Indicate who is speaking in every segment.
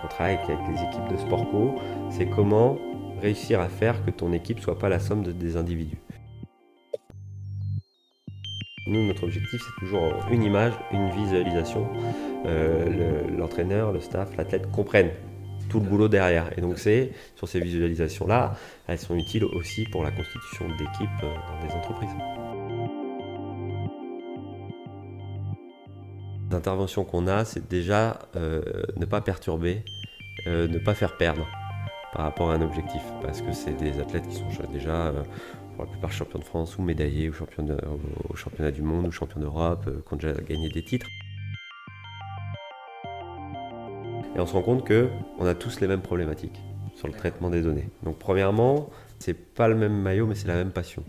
Speaker 1: qu'on travaille avec les équipes de sport co, c'est comment réussir à faire que ton équipe ne soit pas la somme des individus. Nous, notre objectif, c'est toujours une image, une visualisation. L'entraîneur, le staff, l'athlète comprennent tout le boulot derrière. Et donc, sur ces visualisations-là, elles sont utiles aussi pour la constitution d'équipes dans des entreprises. Les interventions qu'on a, c'est déjà ne pas perturber, ne pas faire perdre par rapport à un objectif. Parce que c'est des athlètes qui sont déjà, pour la plupart, champions de France ou médaillés au championnat du monde ou champions d'Europe, qui ont déjà gagné des titres. Et on se rend compte qu'on a tous les mêmes problématiques sur le traitement des données. Donc premièrement, c'est pas le même maillot, mais c'est la même passion.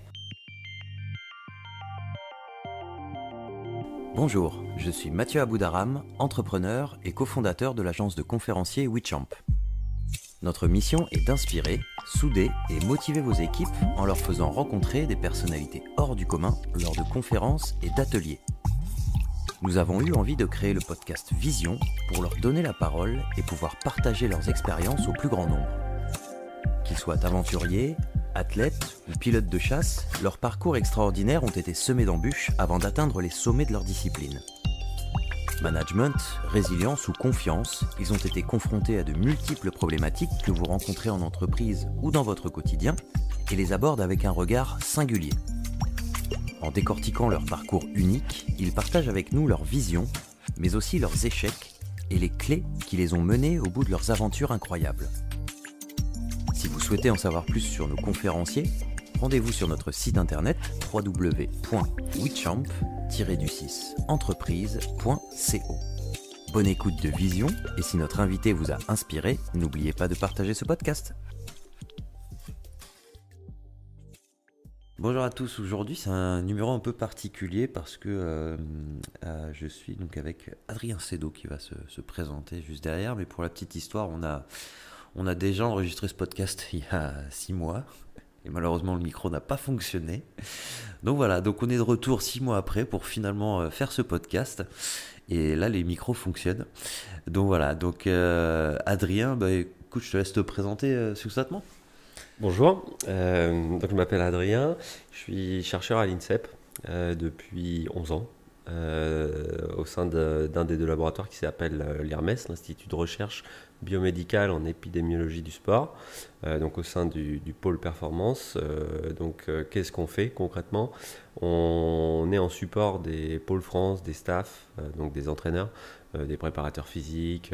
Speaker 2: Bonjour, je suis Mathieu Aboudaram, entrepreneur et cofondateur de l'agence de conférenciers WeChamp. Notre mission est d'inspirer, souder et motiver vos équipes en leur faisant rencontrer des personnalités hors du commun lors de conférences et d'ateliers. Nous avons eu envie de créer le podcast Vision pour leur donner la parole et pouvoir partager leurs expériences au plus grand nombre. Qu'ils soient aventuriers, athlètes ou pilotes de chasse, leurs parcours extraordinaires ont été semés d'embûches avant d'atteindre les sommets de leur discipline. Management, résilience ou confiance, ils ont été confrontés à de multiples problématiques que vous rencontrez en entreprise ou dans votre quotidien et les abordent avec un regard singulier. En décortiquant leur parcours unique, ils partagent avec nous leur vision, mais aussi leurs échecs et les clés qui les ont menés au bout de leurs aventures incroyables. Si vous souhaitez en savoir plus sur nos conférenciers, rendez-vous sur notre site internet www.wechamp-entreprise.co. Bonne écoute de Vision, et si notre invité vous a inspiré, n'oubliez pas de partager ce podcast. Bonjour à tous, aujourd'hui c'est un numéro un peu particulier parce que je suis donc avec Adrien Cédot qui va se présenter juste derrière, mais pour la petite histoire, on a déjà enregistré ce podcast il y a 6 mois et malheureusement le micro n'a pas fonctionné. Donc voilà, donc on est de retour 6 mois après pour finalement faire ce podcast et là les micros fonctionnent. Donc voilà, donc Adrien, écoute, je te laisse te présenter succinctement.
Speaker 1: Bonjour, donc je m'appelle Adrien, je suis chercheur à l'INSEP depuis 11 ans. Au sein d'un des deux laboratoires qui s'appelle l'IRMES, l'Institut de recherche biomédicale en épidémiologie du sport, donc au sein du pôle performance. Qu'est-ce qu'on fait concrètement ? On est en support des pôles France, des staffs, donc des entraîneurs, des préparateurs physiques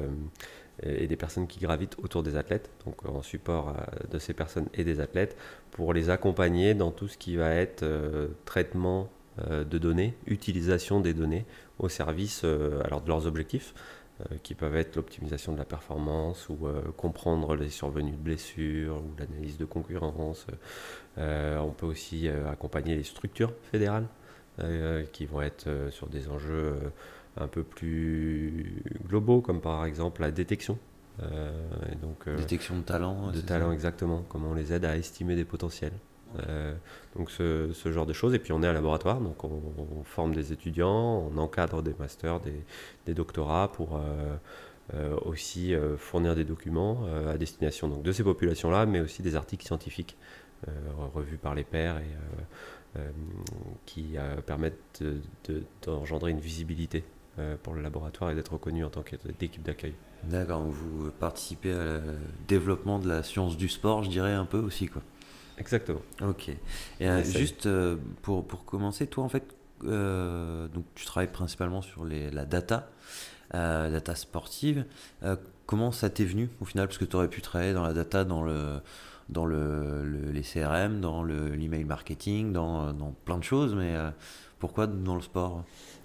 Speaker 1: et des personnes qui gravitent autour des athlètes, donc en support de ces personnes et des athlètes pour les accompagner dans tout ce qui va être traitement de données, utilisation des données au service de leurs objectifs qui peuvent être l'optimisation de la performance ou comprendre les survenues de blessures ou l'analyse de concurrence. On peut aussi accompagner les structures fédérales qui vont être sur des enjeux un peu plus globaux, comme par exemple la détection.
Speaker 2: Détection de talent.
Speaker 1: De talent, exactement. Comment on les aide à estimer des potentiels. Donc ce genre de choses. Et puis on est un laboratoire, donc on forme des étudiants, on encadre des masters, des doctorats pour aussi fournir des documents à destination donc, de ces populations-là, mais aussi des articles scientifiques revus par les pairs et qui permettent d'engendrer une visibilité pour le laboratoire et d'être reconnu en tant qu'équipe d'accueil.
Speaker 2: D'accord, donc vous participez au développement de la science du sport, je dirais un peu aussi, quoi.
Speaker 1: Exactement.
Speaker 2: Ok. Et juste pour commencer, toi en fait, donc tu travailles principalement sur la data sportive. Comment ça t'est venu au final ? Parce que tu aurais pu travailler dans la data, dans les CRM, dans l'email marketing, dans plein de choses, mais pourquoi dans le sport ?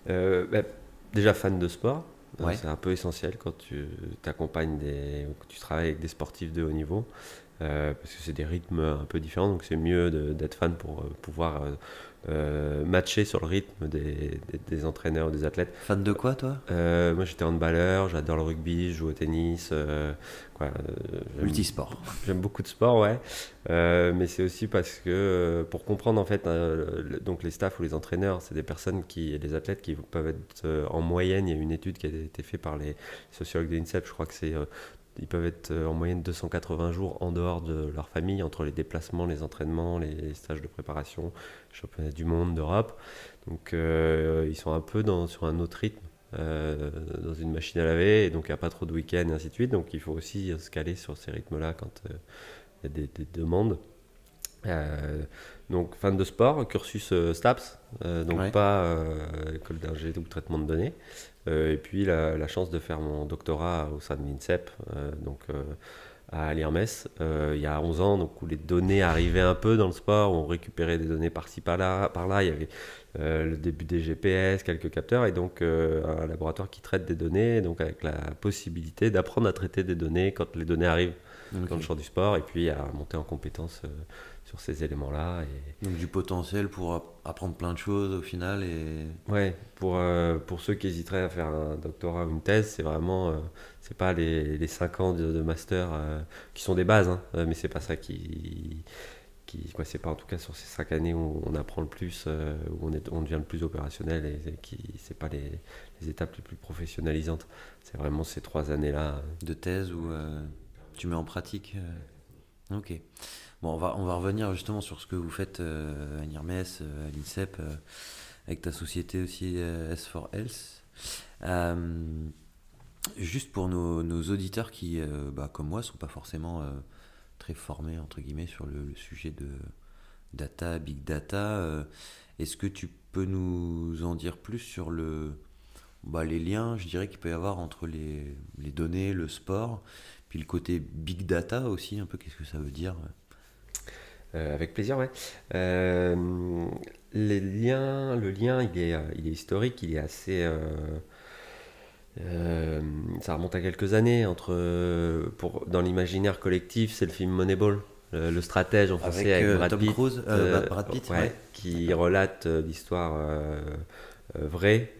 Speaker 1: Déjà fan de sport.
Speaker 2: Ouais.
Speaker 1: C'est un peu essentiel quand tu t'accompagnes quand tu travailles avec des sportifs de haut niveau. Parce que c'est des rythmes un peu différents, donc c'est mieux d'être fan pour pouvoir matcher sur le rythme des entraîneurs ou des athlètes.
Speaker 2: Fan de quoi, toi?
Speaker 1: Moi j'étais handballeur, j'adore le rugby, je joue au tennis,
Speaker 2: Multisport.
Speaker 1: j'aime beaucoup de sport, ouais. Mais c'est aussi parce que pour comprendre en fait, donc les staffs ou les entraîneurs, c'est des personnes les athlètes qui peuvent être en moyenne. Il y a une étude qui a été faite par les sociologues de l'INSEP, je crois que ils peuvent être en moyenne 280 jours en dehors de leur famille, entre les déplacements, les entraînements, les stages de préparation, championnats du monde, d'Europe. Donc ils sont un peu sur un autre rythme, dans une machine à laver, et donc il n'y a pas trop de week-ends et ainsi de suite. Donc il faut aussi se caler sur ces rythmes-là quand il y a des demandes. Donc fan de sport, cursus STAPS, donc
Speaker 2: Ouais.
Speaker 1: pas école d'ingé ou traitement de données. Et puis la chance de faire mon doctorat au sein de l'INSEP, à l'IRMES, il y a 11 ans, donc où les données arrivaient un peu dans le sport, on récupérait des données par-ci par-là, il y avait le début des GPS, quelques capteurs, et donc un laboratoire qui traite des données, donc avec la possibilité d'apprendre à traiter des données quand les données arrivent dans le champ du sport, et puis à monter en compétence sur ces éléments-là.
Speaker 2: Donc du potentiel pour apprendre plein de choses au final. Et
Speaker 1: Ouais, pour ceux qui hésiteraient à faire un doctorat ou une thèse, c'est vraiment, c'est pas les 5 ans de master qui sont des bases, hein, mais c'est pas ça quoi, c'est pas en tout cas sur ces 5 années où on apprend le plus, où on devient le plus opérationnel, c'est pas les étapes les plus professionnalisantes. C'est vraiment ces 3 années-là.
Speaker 2: de thèse où tu mets en pratique. Ok. Bon, on va revenir justement sur ce que vous faites à l'IRMES, à l'INSEP, avec ta société aussi S4Health. Juste pour nos auditeurs qui, comme moi, sont pas forcément très formés entre guillemets sur le sujet de data, big data, est-ce que tu peux nous en dire plus sur les liens, je dirais, qu'il peut y avoir entre les données, le sport, puis le côté big data aussi, un peu, qu'est-ce que ça veut dire?
Speaker 1: Avec plaisir, ouais. Le lien, il est historique, il est assez. Ça remonte à quelques années. Dans l'imaginaire collectif, c'est le film Moneyball, le stratège en français avec Brad
Speaker 2: Tom
Speaker 1: Pitt,
Speaker 2: Cruise, Brad Pitt, ouais.
Speaker 1: qui relate l'histoire vraie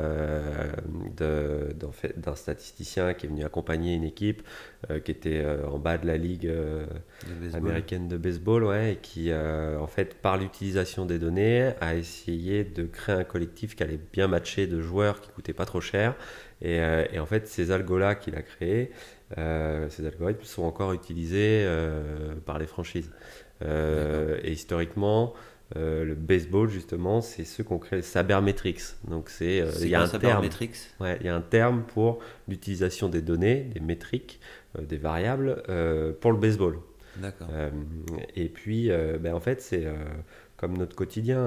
Speaker 1: d'un statisticien qui est venu accompagner une équipe qui était en bas de la ligue
Speaker 2: De baseball.
Speaker 1: américaine de baseball, ouais, et qui, en fait, par l'utilisation des données, a essayé de créer un collectif qui allait bien matcher de joueurs qui coûtaient pas trop cher. Et en fait, ces algos-là qu'il a créés, ces algorithmes sont encore utilisés par les franchises. Et historiquement, le baseball, justement, c'est ceux qu'on crée, Sabermetrics. Donc, il y a un terme.
Speaker 2: Sabermetrics?
Speaker 1: Ouais, il y a un terme pour l'utilisation des données, des métriques, des variables pour le baseball.
Speaker 2: D'accord.
Speaker 1: Et puis, en fait, c'est comme notre quotidien,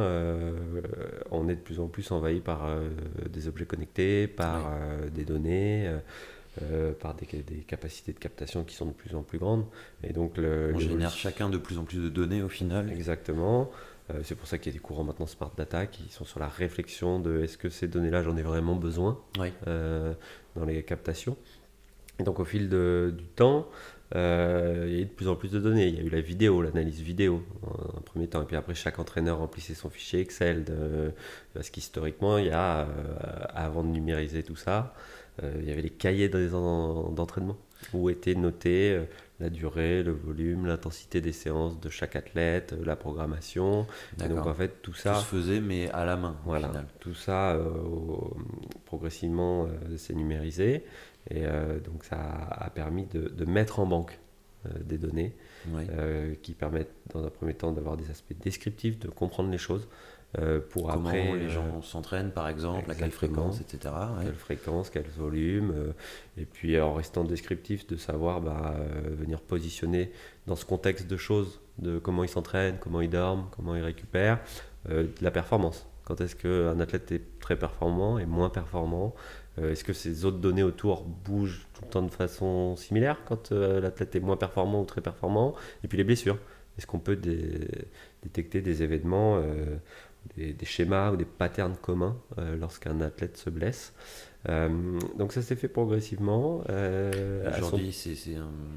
Speaker 1: on est de plus en plus envahi par des objets connectés, par des données, par des capacités de captation qui sont de plus en plus grandes. Et donc,
Speaker 2: On génère chacun de plus en plus de données au final.
Speaker 1: Exactement. C'est pour ça qu'il y a des courants maintenant Smart Data qui sont sur la réflexion de est-ce que ces données-là, j'en ai vraiment besoin
Speaker 2: Oui.
Speaker 1: dans les captations. Et donc au fil du temps, il y a eu de plus en plus de données. Il y a eu la vidéo, l'analyse vidéo en un premier temps. Et puis après, chaque entraîneur remplissait son fichier Excel. Parce qu'historiquement, avant de numériser tout ça, il y avait les cahiers d'entraînement où étaient notés la durée, le volume, l'intensité des séances de chaque athlète, la programmation. Et donc en fait, tout ça...
Speaker 2: Tout se faisait, mais à la main,
Speaker 1: Voilà,
Speaker 2: au final.
Speaker 1: tout ça progressivement s'est numérisé. Et donc ça a permis de mettre en banque des données
Speaker 2: Oui.
Speaker 1: qui permettent dans un premier temps d'avoir des aspects descriptifs, de comprendre les choses pour
Speaker 2: Comment
Speaker 1: après
Speaker 2: les gens s'entraînent, par exemple, à quelle
Speaker 1: exactement.
Speaker 2: fréquence, etc. Ouais.
Speaker 1: Quelle fréquence, quel volume, et puis en restant descriptif de savoir venir positionner dans ce contexte de choses, de comment ils s'entraînent, comment ils dorment, comment ils récupèrent, de la performance. Quand est-ce qu'un athlète est très performant et moins performant? Est-ce que ces autres données autour bougent tout le temps de façon similaire quand l'athlète est moins performant ou très performant? Et puis les blessures. Est-ce qu'on peut détecter des événements, des schémas ou des patterns communs lorsqu'un athlète se blesse? Donc ça s'est fait progressivement.
Speaker 2: Aujourd'hui,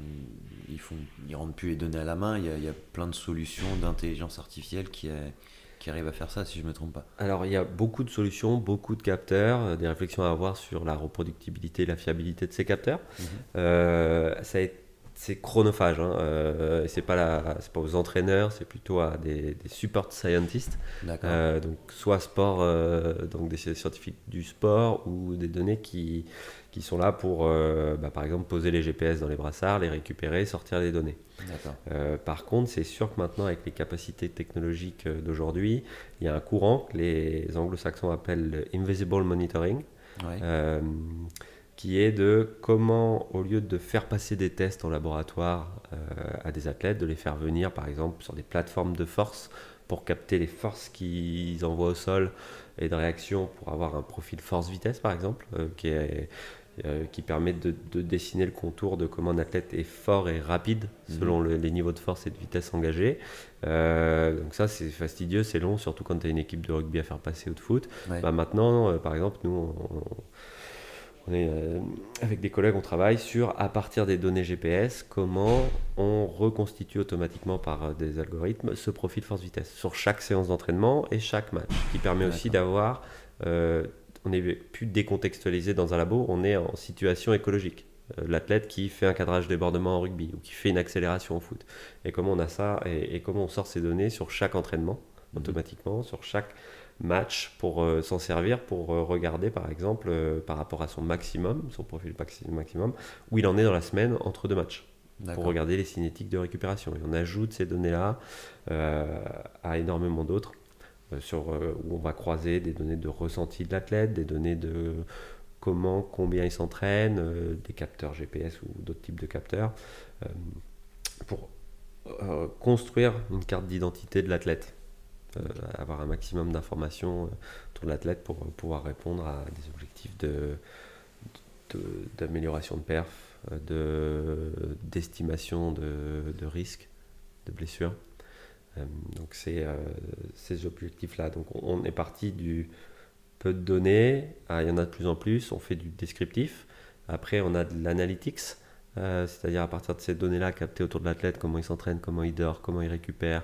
Speaker 2: ils rendent plus les données à la main. Il y a plein de solutions d'intelligence artificielle qui arrive à faire ça, si je ne me trompe pas.
Speaker 1: Alors, il y a beaucoup de solutions, beaucoup de capteurs, des réflexions à avoir sur la reproductibilité et la fiabilité de ces capteurs. C'est chronophage, hein. C'est pas aux entraîneurs, c'est plutôt à des support scientists.
Speaker 2: D'accord.
Speaker 1: Donc soit sport, donc des scientifiques du sport ou des données qui sont là pour, par exemple, poser les GPS dans les brassards, les récupérer, sortir les données.
Speaker 2: D'accord.
Speaker 1: Par contre, c'est sûr que maintenant, avec les capacités technologiques d'aujourd'hui, il y a un courant que les anglo-saxons appellent le invisible monitoring.
Speaker 2: Ouais.
Speaker 1: Qui est de comment, au lieu de faire passer des tests en laboratoire à des athlètes, de les faire venir par exemple sur des plateformes de force pour capter les forces qu'ils envoient au sol et de réaction pour avoir un profil force-vitesse par exemple, qui permet de dessiner le contour de comment un athlète est fort et rapide selon les niveaux de force et de vitesse engagés. Donc ça c'est fastidieux, c'est long, surtout quand tu as une équipe de rugby à faire passer ou de foot.
Speaker 2: Ouais.
Speaker 1: Maintenant, par exemple, nous on est, avec des collègues, on travaille sur, à partir des données GPS, comment on reconstitue automatiquement par des algorithmes ce profil force-vitesse sur chaque séance d'entraînement et chaque match, qui permet aussi d'avoir, on n'est plus décontextualisé dans un labo, on est en situation écologique. L'athlète qui fait un cadrage débordement en rugby ou qui fait une accélération au foot. Et comment on a ça et comment on sort ces données sur chaque entraînement, automatiquement, sur chaque match pour s'en servir pour regarder par exemple par rapport à son maximum, son profil maximum, où il en est dans la semaine entre deux matchs. Pour regarder les cinétiques de récupération. Et on ajoute ces données-là à énormément d'autres où on va croiser des données de ressenti de l'athlète, des données de combien il s'entraîne, des capteurs GPS ou d'autres types de capteurs pour construire une carte d'identité de l'athlète. Avoir un maximum d'informations autour de l'athlète pour pouvoir répondre à des objectifs d'amélioration de perf, d'estimation de risque, de blessure. Donc c'est ces objectifs-là. Donc on est parti du peu de données, il y en a de plus en plus, on fait du descriptif. Après on a de l'analytics, c'est-à-dire à partir de ces données-là captées autour de l'athlète, comment il s'entraîne, comment il dort, comment il récupère,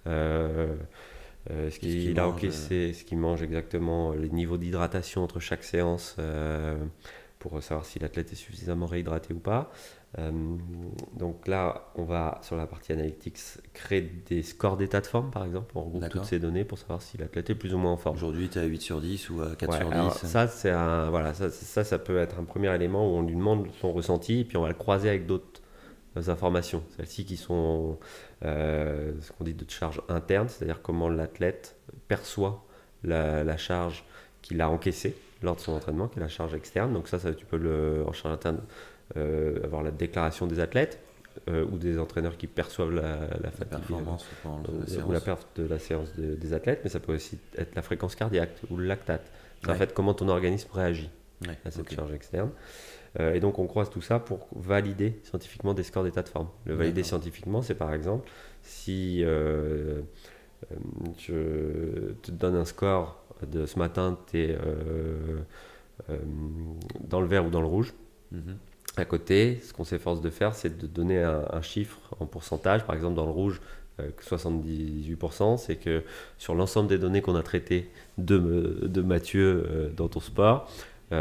Speaker 1: ce qu'il a encaissé, ce qu'il mange exactement, les niveaux d'hydratation entre chaque séance pour savoir si l'athlète est suffisamment réhydraté ou pas. Donc là, on va sur la partie analytics créer des scores d'état de forme par exemple. On regroupe toutes ces données pour savoir si l'athlète est plus ou moins en forme.
Speaker 2: Aujourd'hui, tu es à 8 sur 10 ou à 4 sur 10.
Speaker 1: Alors, ça peut être un premier élément où on lui demande son ressenti et puis on va le croiser avec d'autres informations, celles-ci qui sont ce qu'on dit de charge interne, c'est-à-dire comment l'athlète perçoit la charge qu'il a encaissée lors de son entraînement, qui est la charge externe. Donc ça tu peux en charge interne avoir la déclaration des athlètes ou des entraîneurs qui perçoivent la fatigue,
Speaker 2: performance
Speaker 1: ou la perf de la séance des athlètes, mais ça peut aussi être la fréquence cardiaque ou le lactate. En fait, comment ton organisme réagit à cette charge externe. Et donc on croise tout ça pour valider scientifiquement des scores d'état de forme. Le valider scientifiquement, c'est par exemple si je te donne un score de ce matin, tu es dans le vert ou dans le rouge. À côté, ce qu'on s'efforce de faire, c'est de donner un chiffre en pourcentage. Par exemple, dans le rouge, 78%, c'est que sur l'ensemble des données qu'on a traitées de Mathieu dans ton sport,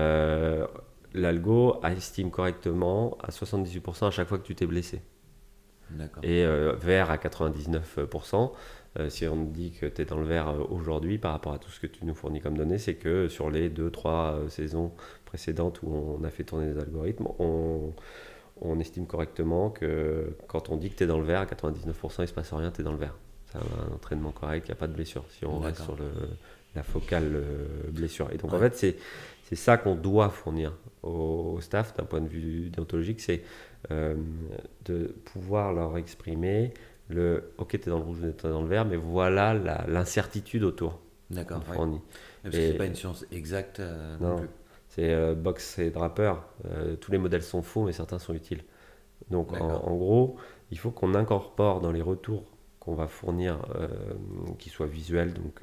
Speaker 1: l'algo estime correctement à 78% à chaque fois que tu t'es blessé. Et vert à 99%. Si on dit que tu es dans le vert aujourd'hui par rapport à tout ce que tu nous fournis comme données, c'est que sur les 2-3 saisons précédentes où on a fait tourner des algorithmes, on estime correctement que quand on dit que tu es dans le vert, à 99%, il ne se passe rien, tu es dans le vert. C'est un entraînement correct, il n'y a pas de blessure. Si on reste sur la focale blessure. Et donc en fait, c'est ça qu'on doit fournir au staff d'un point de vue déontologique, c'est de pouvoir leur exprimer ok, tu es dans le rouge, tu es dans le vert, mais voilà l'incertitude autour.
Speaker 2: D'accord. Parce que c'est pas une science exacte non plus.
Speaker 1: C'est box et draper. Tous les modèles sont faux, mais certains sont utiles. Donc en gros, il faut qu'on incorpore dans les retours qu'on va fournir, qu'ils soient visuels donc,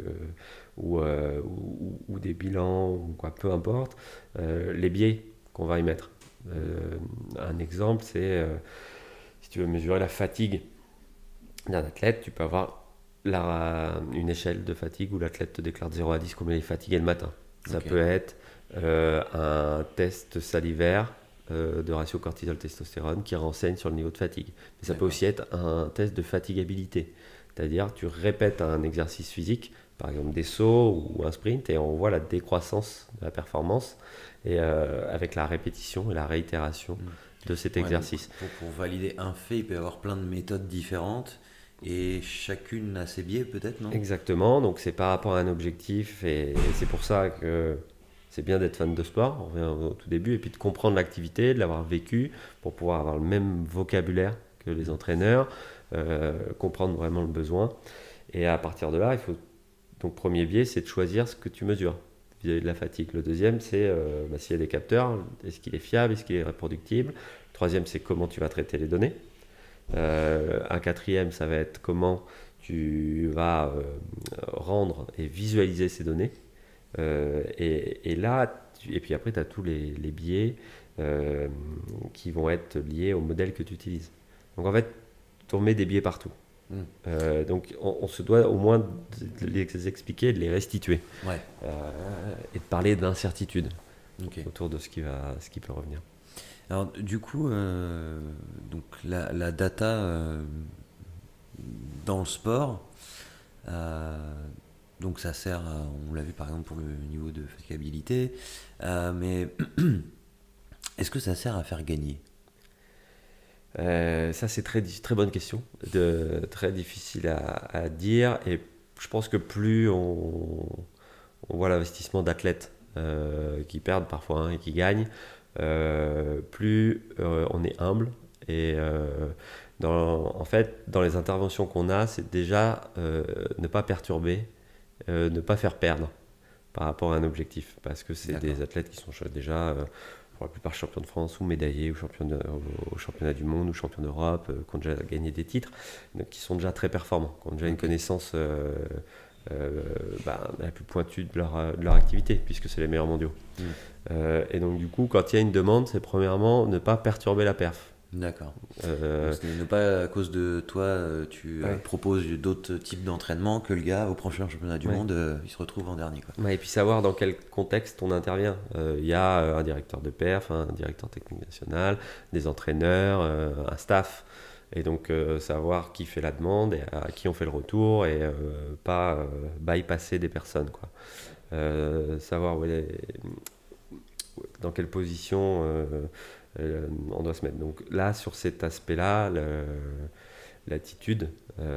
Speaker 1: ou des bilans, ou quoi, peu importe, les biais qu'on va y mettre. Un exemple, c'est si tu veux mesurer la fatigue d'un athlète, tu peux avoir une échelle de fatigue où l'athlète te déclare de 0 à 10 combien il est fatigué le matin. Ça
Speaker 2: Ok.
Speaker 1: peut être un test salivaire de ratio cortisol-testostérone qui renseigne sur le niveau de fatigue. Mais ça peut
Speaker 2: D'accord.
Speaker 1: aussi être un test de fatigabilité. C'est-à-dire, tu répètes un exercice physique, par exemple des sauts ou un sprint, et on voit la décroissance de la performance et, avec la répétition et la réitération de cet
Speaker 2: Ouais, donc,
Speaker 1: exercice.
Speaker 2: pour valider un fait, il peut y avoir plein de méthodes différentes et chacune a ses biais peut-être, non?
Speaker 1: Exactement, donc c'est par rapport à un objectif et c'est pour ça que c'est bien d'être fan de sport, on revient au tout début, et puis de comprendre l'activité, de l'avoir vécu pour pouvoir avoir le même vocabulaire que les entraîneurs, comprendre vraiment le besoin. Et à partir de là, il faut donc premier biais, c'est de choisir ce que tu mesures vis-à-vis de la fatigue. Le deuxième, c'est s'il y a des capteurs, est-ce qu'il est fiable, est-ce qu'il est reproductible. Le troisième, c'est comment tu vas traiter les données. Un quatrième, ça va être comment tu vas rendre et visualiser ces données. Et là, et puis après, tu as tous les biais qui vont être liés au modèle que tu utilises. Donc en fait, tu remets des biais partout.
Speaker 2: Mm.
Speaker 1: Donc on se doit au moins de les expliquer, de les restituer
Speaker 2: Ouais,
Speaker 1: et de parler d'incertitude
Speaker 2: ok.
Speaker 1: autour de ce qui peut revenir.
Speaker 2: Alors du coup, donc la data dans le sport, donc ça sert, on l'a vu par exemple pour le niveau de fatigabilité, mais est-ce que ça sert à faire gagner?
Speaker 1: Ça, c'est très bonne question, très difficile à dire. Et je pense que plus on voit l'investissement d'athlètes qui perdent parfois et qui gagnent, plus on est humble. Et en fait, dans les interventions qu'on a, c'est déjà ne pas perturber, ne pas faire perdre par rapport à un objectif. Parce que c'est
Speaker 2: D'accord.
Speaker 1: des athlètes qui sont déjà pour la plupart champions de France ou médaillés ou au championnat du monde ou champions d'Europe, qui ont déjà gagné des titres, donc qui sont déjà très performants, qui ont déjà une connaissance la plus pointue de leur activité, puisque c'est les meilleurs mondiaux. Et donc du coup, quand il y a une demande, c'est premièrement ne pas perturber la perf.
Speaker 2: D'accord.
Speaker 1: Euh,
Speaker 2: Donc, ce n'est pas à cause de toi, tu
Speaker 1: Ouais.
Speaker 2: proposes d'autres types d'entraînement que le gars au prochain championnat du
Speaker 1: Ouais.
Speaker 2: monde, il se retrouve en dernier, quoi.
Speaker 1: Ouais, et puis savoir dans quel contexte on intervient. Il y a un directeur de perf, un directeur technique national, des entraîneurs, un staff. Et donc savoir qui fait la demande et à qui on fait le retour et pas bypasser des personnes, quoi. Savoir dans quelle position on doit se mettre. Donc là, sur cet aspect-là, l'attitude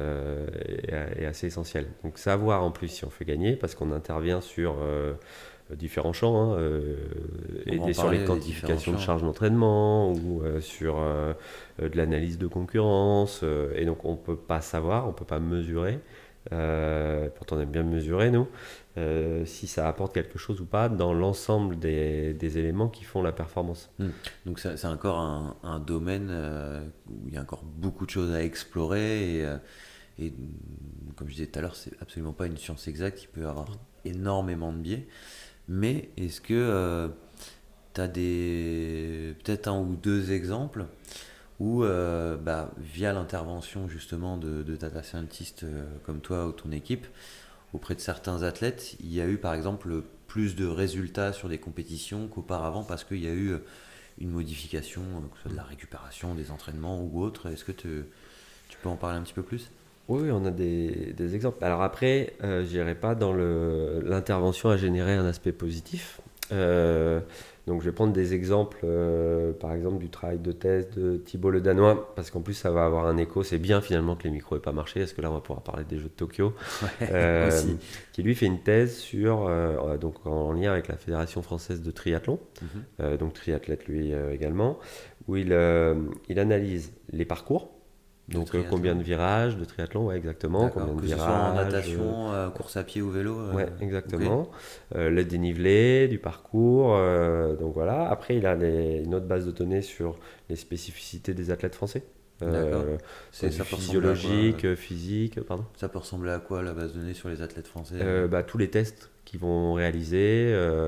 Speaker 1: est assez essentielle. Donc savoir en plus si on fait gagner, parce qu'on intervient sur différents champs,
Speaker 2: On va en
Speaker 1: aider sur
Speaker 2: parler,
Speaker 1: les
Speaker 2: les
Speaker 1: quantifications
Speaker 2: différents
Speaker 1: de
Speaker 2: champs.
Speaker 1: charges d'entraînement ou sur de l'analyse de concurrence. Et donc on ne peut pas savoir, on ne peut pas mesurer. Pourtant on aime bien mesurer nous, si ça apporte quelque chose ou pas dans l'ensemble des éléments qui font la performance.
Speaker 2: Donc c'est encore un domaine où il y a encore beaucoup de choses à explorer et comme je disais tout à l'heure, c'est absolument pas une science exacte, il peut y avoir énormément de biais. Mais est-ce que tu as peut-être un ou deux exemples où via l'intervention justement de data scientists comme toi ou ton équipe auprès de certains athlètes, il y a eu par exemple plus de résultats sur des compétitions qu'auparavant parce qu'il y a eu une modification, que ce soit de la récupération, des entraînements ou autre. Est-ce que tu peux en parler un petit peu plus?
Speaker 1: Oui, on a des exemples. Alors après, je dirais pas dans l'intervention à générer un aspect positif. Donc je vais prendre des exemples, par exemple du travail de thèse de Thibaut Le Danois, parce qu'en plus ça va avoir un écho. C'est bien finalement que les micros n'aient pas marché, parce que là on va pouvoir parler des Jeux de Tokyo.
Speaker 2: Aussi.
Speaker 1: Qui lui fait une thèse sur, donc en lien avec la Fédération française de triathlon, donc triathlète lui également, où il analyse les parcours. Donc combien de virages de triathlon, ouais, exactement.
Speaker 2: D'accord.
Speaker 1: Combien de
Speaker 2: Que
Speaker 1: virages,
Speaker 2: ce soit en natation, course à pied ou vélo.
Speaker 1: ouais, exactement. Le dénivelé du parcours. Donc voilà. Après, il a une autre base de données sur les spécificités des athlètes français.
Speaker 2: D'accord.
Speaker 1: Ça
Speaker 2: peut ressembler à quoi,
Speaker 1: physiologique, physique, pardon.
Speaker 2: Ça peut ressembler à quoi la base de données sur les athlètes français?
Speaker 1: Tous les tests qu'ils vont réaliser,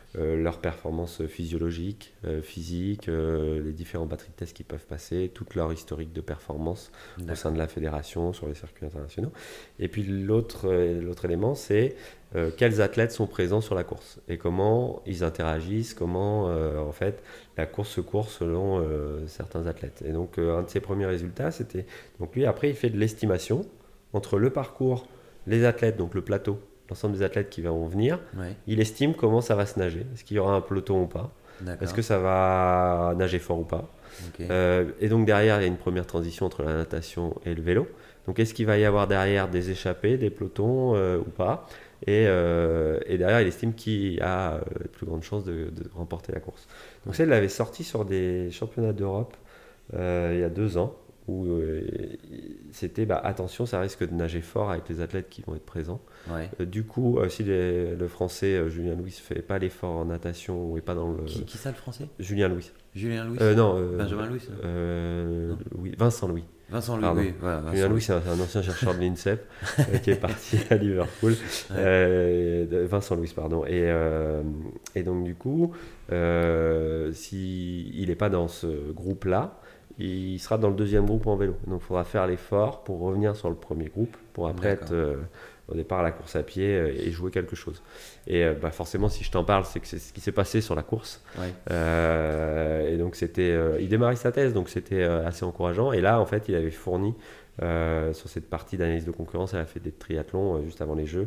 Speaker 1: leur performance physiologique, physique, les différents batteries de tests qui peuvent passer, toute leur historique de performance au sein de la fédération, sur les circuits internationaux. Et puis l'autre élément, c'est quels athlètes sont présents sur la course et comment ils interagissent, comment en fait la course se court selon certains athlètes. Et donc un de ses premiers résultats, c'était donc lui après il fait de l'estimation entre le parcours, les athlètes, donc le plateau, l'ensemble des athlètes qui vont venir.
Speaker 2: Ouais.
Speaker 1: Il estime comment ça va se nager, est-ce qu'il y aura un peloton ou pas,
Speaker 2: D'accord.
Speaker 1: est-ce que ça va nager fort ou pas.
Speaker 2: Ok.
Speaker 1: Et donc derrière il y a une première transition entre la natation et le vélo. Donc est-ce qu'il va y avoir derrière des échappées, des pelotons ou pas. Et derrière, il estime qui a les plus grandes chances de remporter la course. Donc ça, il l'avait sorti sur des championnats d'Europe il y a 2 ans, où c'était attention, ça risque de nager fort avec les athlètes qui vont être présents.
Speaker 2: Ouais.
Speaker 1: Du coup, si le français Julien Louis ne fait pas l'effort en natation ou est pas dans le...
Speaker 2: Qui ça, le français?
Speaker 1: Julien Louis.
Speaker 2: Julien Louis?
Speaker 1: Non.
Speaker 2: Benjamin Louis?
Speaker 1: Oui, Vincent Louis.
Speaker 2: Vincent Louis,
Speaker 1: Pardon.
Speaker 2: oui. Voilà,
Speaker 1: Julien Louis, c'est un ancien chercheur de l'INSEP qui est parti à Liverpool. Vincent Louis, pardon. Et donc, du coup, s'il n'est pas dans ce groupe-là, il sera dans le deuxième groupe en vélo. Donc, il faudra faire l'effort pour revenir sur le premier groupe, pour après être au départ à la course à pied et jouer quelque chose. Et forcément, si je t'en parle, c'est que c'est ce qui s'est passé sur la course.
Speaker 2: Ouais.
Speaker 1: Et donc, il démarrait sa thèse, donc c'était assez encourageant. Et là, en fait, il avait fourni sur cette partie d'analyse de concurrence, elle a fait des triathlons juste avant les Jeux,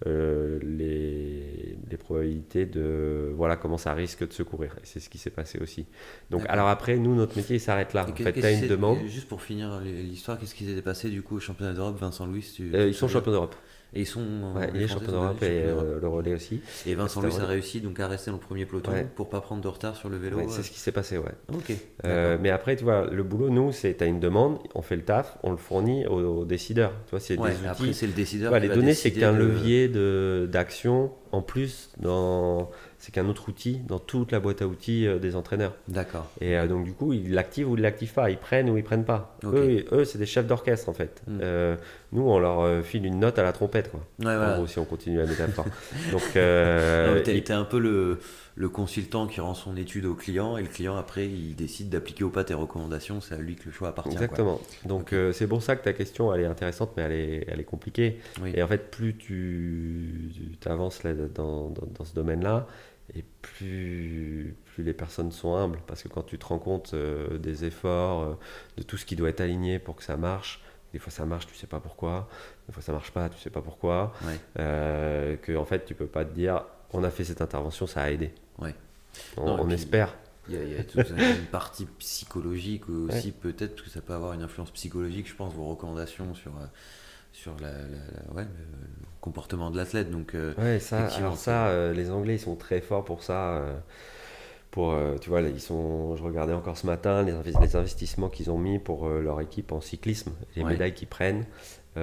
Speaker 1: les probabilités de comment ça risque de se courir. Et c'est ce qui s'est passé aussi. Donc, alors après, nous, notre métier, il s'arrête là. En fait, tu as une demande.
Speaker 2: Juste pour finir l'histoire, qu'est-ce qui s'était passé du coup au championnat d'Europe, Vincent Louis?
Speaker 1: Ils sont champions d'Europe.
Speaker 2: Et ils sont
Speaker 1: il est champion d'Europe et le relais aussi.
Speaker 2: Et Vincent Louis a réussi donc à rester dans le premier peloton pour pas prendre de retard sur le vélo.
Speaker 1: C'est ce qui s'est passé,
Speaker 2: Ok.
Speaker 1: Mais après, tu vois, le boulot, nous, c'est t'as une demande, on fait le taf, on le fournit aux décideurs. Tu vois, c'est des outils.
Speaker 2: Après, c'est le décideur.
Speaker 1: Les données, c'est qu'un levier d'action en plus c'est qu'un autre outil dans toute la boîte à outils des entraîneurs.
Speaker 2: D'accord.
Speaker 1: Et donc du coup, ils l'activent ou ils ne l'activent pas, ils prennent ou ils ne prennent pas. Okay. Eux, c'est des chefs d'orchestre en fait. Nous, on leur file une note à la trompette, quoi. En gros, si on continue la métaphore. Donc,
Speaker 2: t'es un peu le consultant qui rend son étude au client et le client après il décide d'appliquer ou pas tes recommandations, c'est à lui que le choix appartient.
Speaker 1: Exactement. Donc c'est pour ça que ta question elle est intéressante mais elle est compliquée. Oui. Et en fait plus tu avances dans ce domaine-là et plus les personnes sont humbles parce que quand tu te rends compte des efforts, de tout ce qui doit être aligné pour que ça marche. Des fois ça marche, tu sais pas pourquoi. Des fois ça marche pas, tu sais pas pourquoi. Que en fait tu peux pas te dire on a fait cette intervention, ça a aidé. On espère.
Speaker 2: Il y a toute une partie psychologique aussi peut-être parce que ça peut avoir une influence psychologique, je pense, vos recommandations sur le comportement de l'athlète. Donc
Speaker 1: les Anglais ils sont très forts pour ça. Tu vois, je regardais encore ce matin les investissements qu'ils ont mis pour leur équipe en cyclisme, les médailles qu'ils prennent. J'ai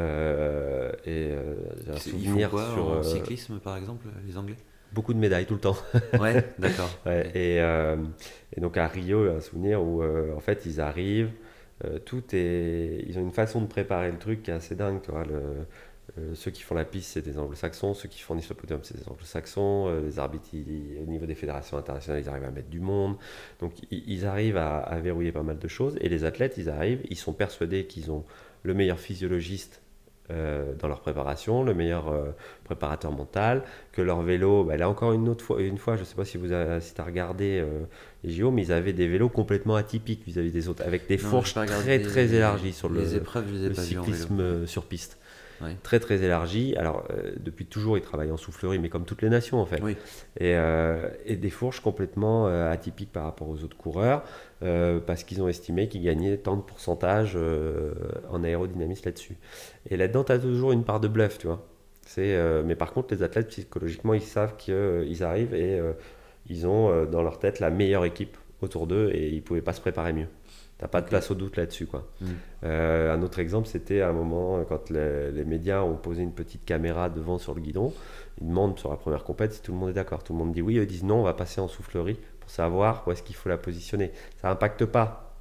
Speaker 1: un souvenir
Speaker 2: ils font quoi, en cyclisme par exemple, les Anglais?
Speaker 1: Beaucoup de médailles tout le temps.
Speaker 2: D'accord.
Speaker 1: Et donc à Rio, un souvenir où en fait ils arrivent, ils ont une façon de préparer le truc qui est assez dingue, tu vois. Ceux qui font la piste, c'est des anglo-saxons. Ceux qui fournissent le podium, c'est des anglo-saxons. Les arbitres, au niveau des fédérations internationales, ils arrivent à mettre du monde. Donc, ils arrivent à verrouiller pas mal de choses. Et les athlètes, ils sont persuadés qu'ils ont le meilleur physiologiste dans leur préparation, le meilleur préparateur mental, que leur vélo, là encore une fois, je ne sais pas si tu as regardé les JO, mais ils avaient des vélos complètement atypiques vis-à-vis des autres, avec des fourches très élargies sur le cyclisme sur piste. Très très élargi. Alors depuis toujours ils travaillent en soufflerie mais comme toutes les nations en fait. Et des fourches complètement atypiques par rapport aux autres coureurs parce qu'ils ont estimé qu'ils gagnaient tant de pourcentage en aérodynamisme là-dessus. Et là-dedans tu as toujours une part de bluff, tu vois. Mais par contre les athlètes psychologiquement ils savent qu'ils arrivent et ils ont dans leur tête la meilleure équipe autour d'eux et ils ne pouvaient pas se préparer mieux. T'as pas de place au doute là-dessus, quoi. Un autre exemple, c'était à un moment quand les médias ont posé une petite caméra devant sur le guidon. Ils demandent sur la première compète si tout le monde est d'accord. Tout le monde dit oui, eux disent non, on va passer en soufflerie pour savoir où est-ce qu'il faut la positionner. Ça n'impacte pas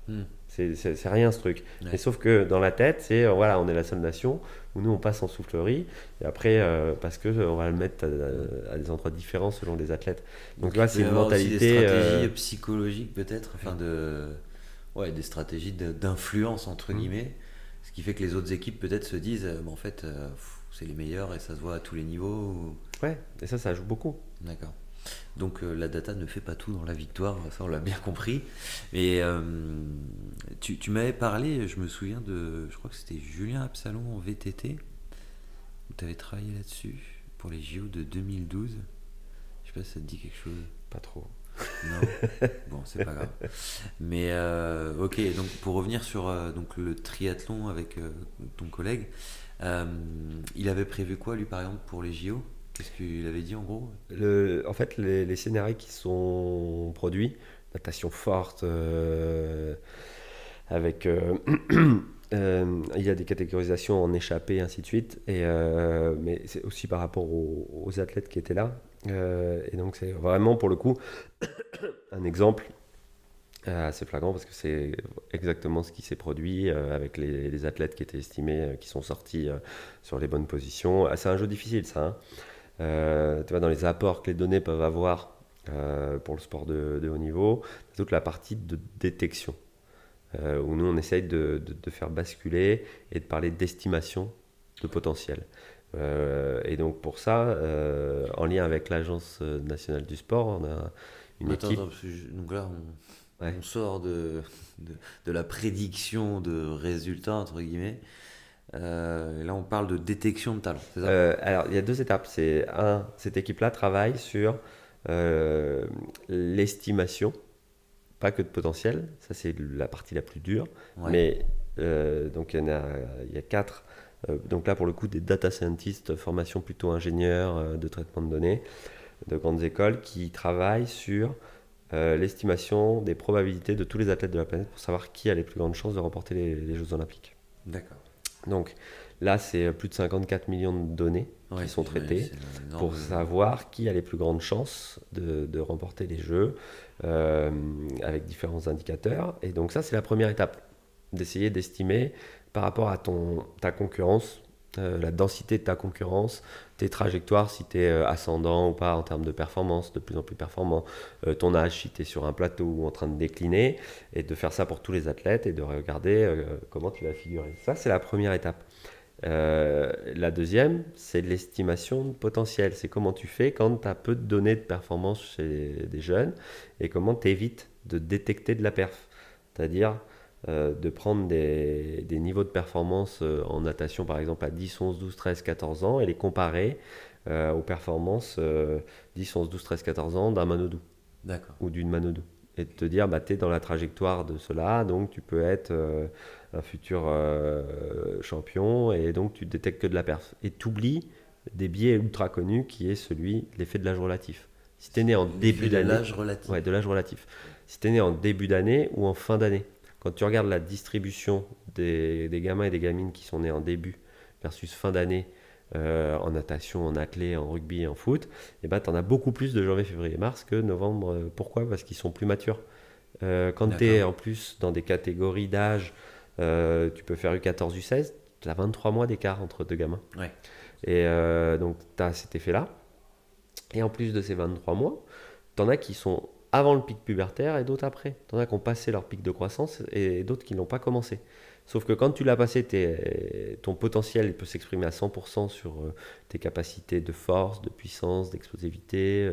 Speaker 1: C'est rien ce truc.
Speaker 2: Ouais.
Speaker 1: Mais sauf que dans la tête, c'est voilà, on est la seule nation où nous on passe en soufflerie. Et après, parce que on va le mettre à des endroits différents selon les athlètes. Donc là,
Speaker 2: il
Speaker 1: c'est
Speaker 2: peut y
Speaker 1: une
Speaker 2: avoir aussi des
Speaker 1: mentalité.
Speaker 2: stratégies psychologiques peut-être, ouais, des stratégies d'influence entre guillemets, ce qui fait que les autres équipes peut-être se disent, en fait, c'est les meilleurs et ça se voit à tous les niveaux.
Speaker 1: Ouais, et ça joue beaucoup.
Speaker 2: D'accord. Donc la data ne fait pas tout dans la victoire, ça on l'a bien compris. Mais tu m'avais parlé, je me souviens je crois que c'était Julien Absalon en VTT, où tu avais travaillé là-dessus pour les JO de 2012. Je sais pas si ça te dit quelque chose.
Speaker 1: Pas trop.
Speaker 2: Non. Bon, c'est pas grave. Mais ok, donc pour revenir sur donc le triathlon avec ton collègue, il avait prévu quoi lui par exemple pour les JO? Qu'est-ce qu'il avait dit en gros?
Speaker 1: En fait, les scénarios qui sont produits, natation forte, avec il y a des catégorisations en échappée, ainsi de suite. Mais c'est aussi par rapport aux athlètes qui étaient là. Et donc c'est vraiment pour le coup un exemple assez flagrant parce que c'est exactement ce qui s'est produit avec les athlètes qui étaient estimés, qui sont sortis sur les bonnes positions. C'est un jeu difficile ça, hein. Tu vois, dans les apports que les données peuvent avoir pour le sport de haut niveau, c'est toute la partie de détection, où nous on essaye de faire basculer et de parler d'estimation de potentiel. Et donc pour ça, en lien avec l'Agence nationale du sport, on a une équipe.
Speaker 2: Attends, donc là
Speaker 1: Ouais.
Speaker 2: on sort de la prédiction de résultats entre guillemets. Et là on parle de détection de talent, c'est ça?
Speaker 1: Alors il y a deux étapes. Cette équipe-là travaille sur l'estimation, pas que de potentiel, ça c'est la partie la plus dure,
Speaker 2: Ouais.
Speaker 1: mais donc il y a quatre, donc là pour le coup des data scientists, formation plutôt ingénieur de traitement de données, de grandes écoles qui travaillent sur l'estimation des probabilités de tous les athlètes de la planète pour savoir qui a les plus grandes chances de remporter les Jeux Olympiques.
Speaker 2: D'accord.
Speaker 1: Donc là c'est plus de 54 millions de données
Speaker 2: Ouais,
Speaker 1: qui sont traitées
Speaker 2: c'est énorme.
Speaker 1: pour savoir qui a les plus grandes chances de remporter les Jeux avec différents indicateurs. Et donc ça, c'est la première étape, d'essayer d'estimer par rapport à ta concurrence, la densité de ta concurrence, tes trajectoires, si tu es ascendant ou pas en termes de performance, de plus en plus performant, ton âge, si tu es sur un plateau ou en train de décliner, et de faire ça pour tous les athlètes et de regarder comment tu vas figurer. Ça, c'est la première étape. La deuxième, c'est l'estimation de potentiel. C'est comment tu fais quand tu as peu de données de performance chez des jeunes et comment tu évites de détecter de la perf. C'est-à-dire de prendre des niveaux de performance en natation, par exemple, à 10, 11, 12, 13, 14 ans et les comparer aux performances 10, 11, 12, 13, 14 ans d'un Manodou
Speaker 2: D'accord.
Speaker 1: ou d'une Manodou. Et de te dire, bah, tu es dans la trajectoire de cela, donc tu peux être un futur champion, et donc tu détectes que de la perf. Et tu oublies des biais ultra connus qui est celui de l'effet de l'âge relatif. Si tu es né en début
Speaker 2: De
Speaker 1: d'année.
Speaker 2: l'âge relatif.
Speaker 1: Ouais, de l'âge relatif. Si tu es né en début d'année ou en fin d'année, quand tu regardes la distribution des gamins et des gamines qui sont nés en début versus fin d'année, en natation, en athlé, en rugby et en foot, et ben, tu en as beaucoup plus de janvier, février, mars que novembre. Pourquoi? Parce qu'ils sont plus matures. Quand tu es en plus dans des catégories d'âge, tu peux faire U14, U16, tu as 23 mois d'écart entre deux gamins.
Speaker 2: Ouais.
Speaker 1: Et donc tu as cet effet-là. Et en plus de ces 23 mois, tu en as qui sont avant le pic pubertaire et d'autres après. Tu en as qui ont passé leur pic de croissance et d'autres qui ne l'ont pas commencé. Sauf que quand tu l'as passé, ton potentiel il peut s'exprimer à 100% sur tes capacités de force, de puissance, d'explosivité.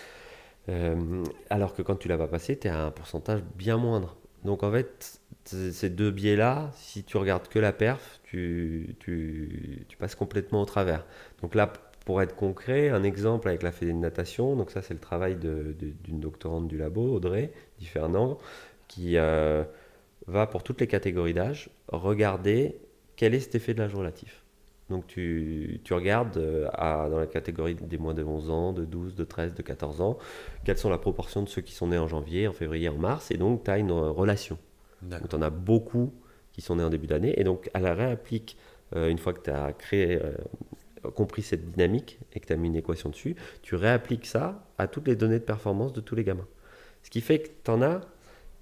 Speaker 1: Alors que quand tu l'as pas passé, tu es à un pourcentage bien moindre. Donc en fait, ces deux biais-là, si tu regardes que la perf, tu passes complètement au travers. Donc là, pour être concret, un exemple avec la fédé de natation, donc ça c'est le travail d'une doctorante du labo, Audrey Differnand, qui va pour toutes les catégories d'âge regarder quel est cet effet de l'âge relatif. Donc tu regardes dans la catégorie des moins de 11 ans, de 12, de 13, de 14 ans, quelles sont la proportion de ceux qui sont nés en janvier, en février, en mars, et donc tu as une relation. Donc tu en as beaucoup qui sont nés en début d'année, et donc elle réapplique, une fois que tu as compris cette dynamique et que tu as mis une équation dessus, tu réappliques ça à toutes les données de performance de tous les gamins. Ce qui fait que tu en as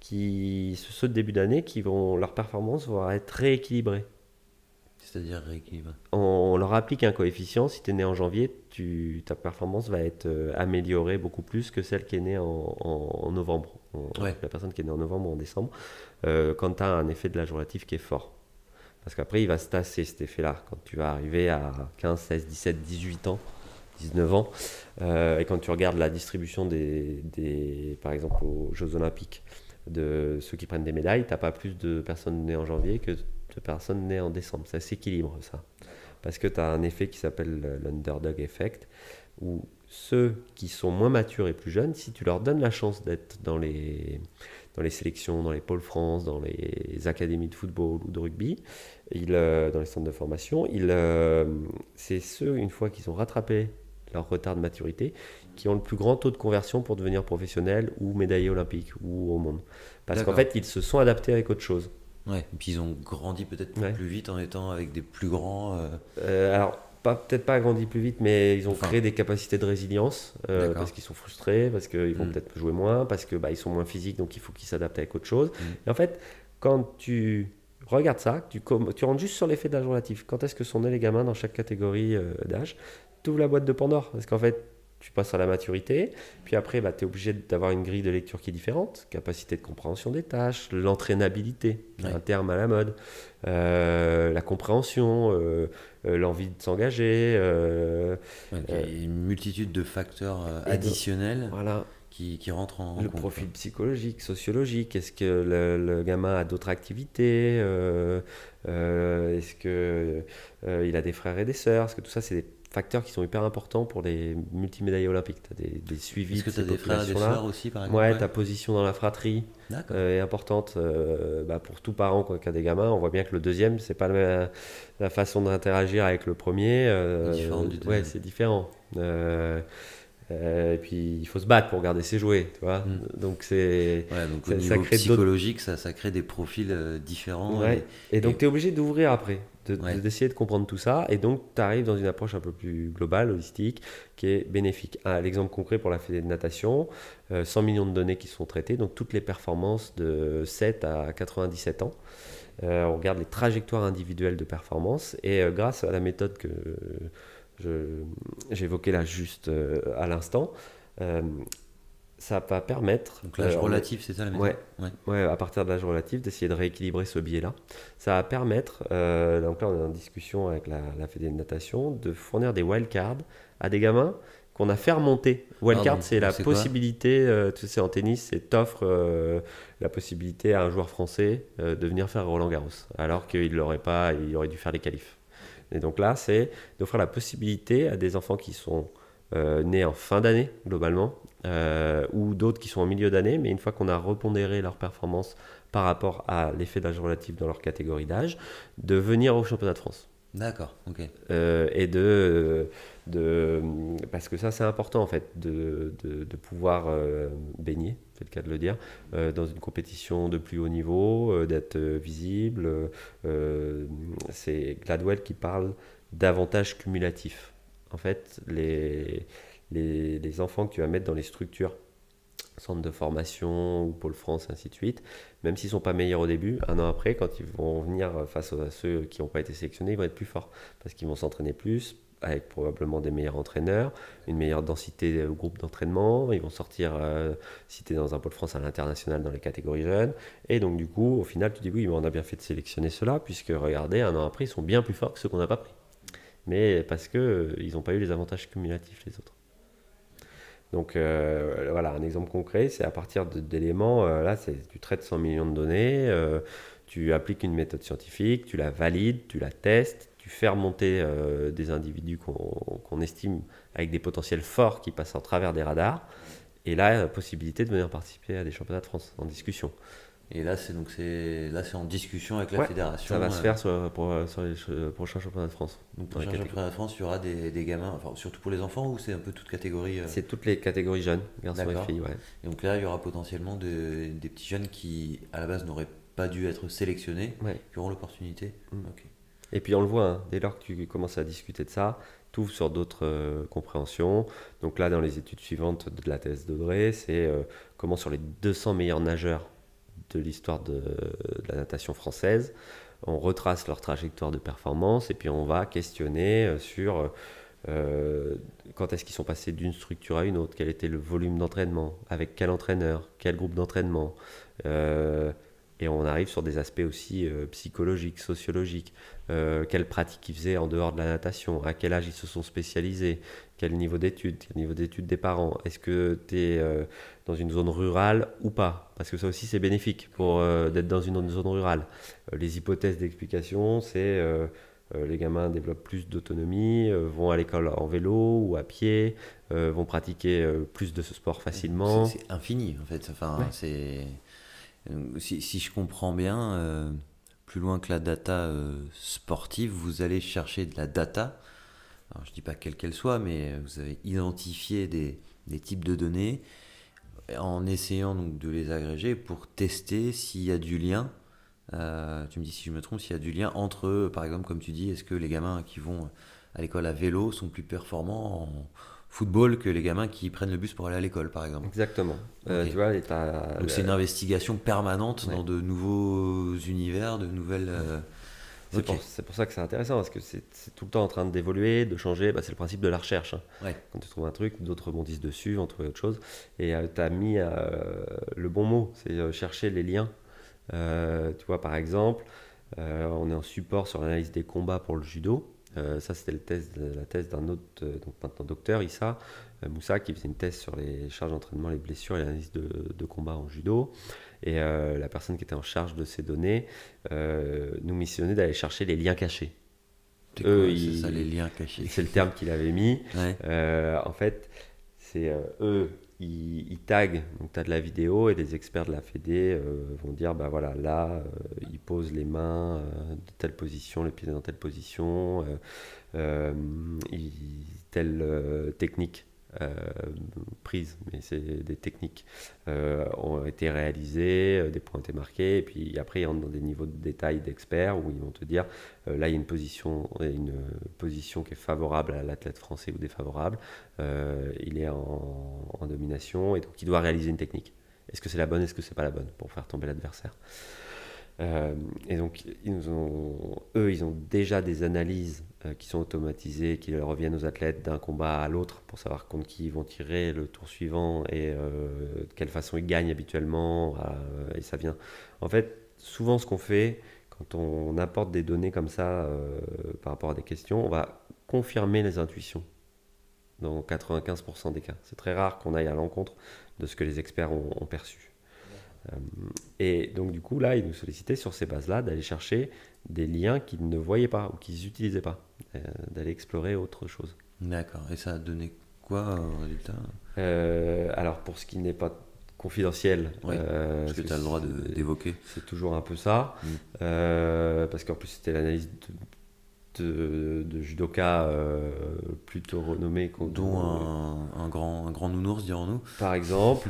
Speaker 1: ceux de début d'année, leur performance va être rééquilibrée.
Speaker 2: C'est-à-dire rééquilibré.
Speaker 1: On leur applique un coefficient. Si tu es né en janvier, ta performance va être améliorée beaucoup plus que celle qui est née en novembre. La personne qui est née en novembre ou en décembre, quand tu as un effet de l'âge relatif qui est fort. Parce qu'après, il va se tasser cet effet-là. Quand tu vas arriver à 15, 16, 17, 18 ans, 19 ans, et quand tu regardes la distribution par exemple aux Jeux Olympiques, de ceux qui prennent des médailles, tu n'as pas plus de personnes nées en janvier que de personnes nées en décembre. Ça s'équilibre, ça. Parce que tu as un effet qui s'appelle l'underdog effect, où ceux qui sont moins matures et plus jeunes, si tu leur donnes la chance d'être dans les sélections, dans les pôles France, dans les académies de football ou de rugby, dans les centres de formation, c'est ceux, une fois qu'ils ont rattrapé leur retard de maturité, qui ont le plus grand taux de conversion pour devenir professionnels ou médaillés olympiques ou au monde. Parce qu'en fait, ils se sont adaptés avec autre chose.
Speaker 2: Ouais, et puis ils ont grandi peut-être plus vite en étant avec des plus grands...
Speaker 1: Alors, peut-être pas grandi plus vite, mais ils ont créé des capacités de résilience parce qu'ils sont frustrés, parce qu'ils vont peut-être jouer moins, parce que ils sont moins physiques, donc il faut qu'ils s'adaptent avec autre chose. Et en fait, quand tu regardes ça, tu rentres juste sur l'effet d'âge relatif. Quand est-ce que sont nés les gamins dans chaque catégorie d'âge? Tu ouvres la boîte de Pandore, parce qu'en fait, tu passes à la maturité, puis après, tu es obligé d'avoir une grille de lecture qui est différente, capacité de compréhension des tâches, l'entraînabilité, un terme à la mode, la compréhension, l'envie de s'engager.
Speaker 2: Il y a une multitude de facteurs additionnels qui rentrent en
Speaker 1: le
Speaker 2: compte.
Speaker 1: Profil psychologique, sociologique, est-ce que le gamin a d'autres activités, est-ce qu'il a des frères et des sœurs, est-ce que tout ça, c'est des facteurs qui sont hyper importants pour les multimédaillés olympiques. Tu as des suivis.
Speaker 2: Est-ce que tu as des frères et des sœurs aussi, par exemple?
Speaker 1: Ouais, ta position dans la fratrie est importante pour tout parent qui a des gamins. On voit bien que le deuxième, c'est pas la façon d'interagir avec le premier. C'est différent. Et puis il faut se battre pour garder ses jouets, tu vois. Donc
Speaker 2: donc au niveau psychologique, ça crée des profils différents.
Speaker 1: Et donc tu es obligé d'ouvrir après, d'essayer de comprendre tout ça. Et donc tu arrives dans une approche un peu plus globale, holistique, qui est bénéfique. L'exemple concret pour la fédé de natation, 100 millions de données qui sont traitées, donc toutes les performances de 7 à 97 ans. On regarde les trajectoires individuelles de performance. Et grâce à la méthode que j'évoquais là juste à l'instant, ça va permettre...
Speaker 2: Donc l'âge relatif, c'est ça la méthode?
Speaker 1: Ouais, à partir de l'âge relatif, d'essayer de rééquilibrer ce biais-là. Ça va permettre, donc là on est en discussion avec la fédé de natation, de fournir des wildcards à des gamins qu'on a fait remonter. Wildcard, c'est la possibilité, tu sais, en tennis, c'est t'offres la possibilité à un joueur français de venir faire Roland Garros, alors qu'il l'aurait pas, il aurait dû faire les qualifs. Et donc là, c'est d'offrir la possibilité à des enfants qui sont nés en fin d'année, globalement, ou d'autres qui sont en milieu d'année, mais une fois qu'on a repondéré leur performance par rapport à l'effet d'âge relatif dans leur catégorie d'âge, de venir au championnat de France.
Speaker 2: D'accord, ok.
Speaker 1: Et parce que ça, c'est important, en fait, de pouvoir baigner, c'est le cas de le dire, dans une compétition de plus haut niveau, d'être visible. C'est Gladwell qui parle d'avantages cumulatifs. En fait, les enfants que tu vas mettre dans les structures, centres de formation ou Pôle France, ainsi de suite, même s'ils ne sont pas meilleurs au début, un an après, quand ils vont venir face à ceux qui n'ont pas été sélectionnés, ils vont être plus forts parce qu'ils vont s'entraîner plus, avec probablement des meilleurs entraîneurs, une meilleure densité au groupe d'entraînement, ils vont sortir, si tu es dans un Pôle France à l'international dans les catégories jeunes, et donc du coup, au final, tu dis oui, mais on a bien fait de sélectionner ceux-là, puisque regardez, un an après, ils sont bien plus forts que ceux qu'on n'a pas pris. Mais parce qu'ils n'ont pas eu les avantages cumulatifs les autres. Donc voilà, un exemple concret, c'est à partir d'éléments, là tu traites 100 millions de données, tu appliques une méthode scientifique, tu la valides, tu la testes, tu fais remonter des individus qu'on estime avec des potentiels forts qui passent en travers des radars, et là, la possibilité de venir participer à des championnats de France en discussion.
Speaker 2: Et là, c'est en discussion avec la fédération.
Speaker 1: Ça va se faire sur les prochains championnats de France.
Speaker 2: Donc, pour les prochains championnats de France, il y aura des gamins, enfin, surtout pour les enfants, ou c'est un peu toute catégorie
Speaker 1: C'est toutes les catégories jeunes, garçons et filles. Ouais.
Speaker 2: Et donc là, il y aura potentiellement des petits jeunes qui, à la base, n'auraient pas dû être sélectionnés, qui auront l'opportunité. Okay.
Speaker 1: Et puis on le voit, dès lors que tu commences à discuter de ça, tu ouvres sur d'autres compréhensions. Donc là, dans les études suivantes de la thèse d'Audrey, c'est comment sur les 200 meilleurs nageurs de l'histoire de la natation française. On retrace leur trajectoire de performance et puis on va questionner sur quand est-ce qu'ils sont passés d'une structure à une autre, quel était le volume d'entraînement, avec quel entraîneur, quel groupe d'entraînement. Et on arrive sur des aspects aussi psychologiques, sociologiques. Quelles pratiques ils faisaient en dehors de la natation, à quel âge ils se sont spécialisés, quel niveau d'études des parents. Est-ce que tu es dans une zone rurale ou pas? Parce que ça aussi c'est bénéfique pour d'être dans une zone rurale. Les hypothèses d'explication, c'est les gamins développent plus d'autonomie, vont à l'école en vélo ou à pied, vont pratiquer plus de ce sport facilement.
Speaker 2: C'est infini en fait. Enfin,
Speaker 1: Ouais.
Speaker 2: si je comprends bien, plus loin que la data sportive, vous allez chercher de la data. Alors, je ne dis pas quelle qu'elle soit, mais vous avez identifié des types de données en essayant donc de les agréger pour tester s'il y a du lien. Tu me dis si je me trompe, s'il y a du lien entre, par exemple, comme tu dis, est-ce que les gamins qui vont à l'école à vélo sont plus performants en football que les gamins qui prennent le bus pour aller à l'école, par exemple?
Speaker 1: Exactement.
Speaker 2: Ok.
Speaker 1: Tu vois,
Speaker 2: Donc c'est une investigation permanente dans de nouveaux univers, de nouvelles... Ok.
Speaker 1: c'est pour ça que c'est intéressant, parce que c'est tout le temps en train d'évoluer, de changer. Bah, c'est le principe de la recherche, hein.
Speaker 2: Ouais.
Speaker 1: Quand tu trouves un truc, d'autres rebondissent dessus, vont trouver autre chose. Et tu as mis le bon mot, c'est chercher les liens. Tu vois, par exemple, on est en support sur l'analyse des combats pour le judo. Ça, c'était la thèse d'un autre, donc maintenant docteur, Issa Moussa, qui faisait une thèse sur les charges d'entraînement, les blessures et l'analyse de combat en judo. Et la personne qui était en charge de ces données nous missionnait d'aller chercher les liens cachés.
Speaker 2: C'est quoi, c'est ça, les liens cachés?
Speaker 1: C'est le terme qu'il avait mis.
Speaker 2: Ouais.
Speaker 1: En fait, c'est eux, ils taguent, donc tu as de la vidéo et des experts de la Fédé vont dire, bah voilà, là, ils posent les mains de telle position, les pieds dans telle position, telle technique prise, mais c'est des techniques ont été réalisées, des points ont été marqués, et puis après ils rentrent dans des niveaux de détail d'experts où ils vont te dire là il y a une position qui est favorable à l'athlète français ou défavorable, il est en domination et donc il doit réaliser une technique. Est-ce que c'est la bonne, est-ce que c'est pas la bonne pour faire tomber l'adversaire? Et donc, ils ont déjà des analyses qui sont automatisées, qui leur reviennent aux athlètes d'un combat à l'autre pour savoir contre qui ils vont tirer le tour suivant et de quelle façon ils gagnent habituellement. Et ça vient. En fait, souvent, ce qu'on fait quand on apporte des données comme ça par rapport à des questions, on va confirmer les intuitions dans 95% des cas. C'est très rare qu'on aille à l'encontre de ce que les experts ont perçu. Et donc du coup là ils nous sollicitaient sur ces bases-là d'aller chercher des liens qu'ils ne voyaient pas ou qu'ils n'utilisaient pas, d'aller explorer autre chose.
Speaker 2: D'accord. Et ça a donné quoi au résultat?
Speaker 1: Alors pour ce qui n'est pas confidentiel,
Speaker 2: Oui, parce que tu as le droit d'évoquer.
Speaker 1: c'est toujours un peu ça,
Speaker 2: Mm.
Speaker 1: Parce qu'en plus c'était l'analyse de judoka plutôt renommé,
Speaker 2: Dont un grand nounours, dirons-nous.
Speaker 1: par exemple,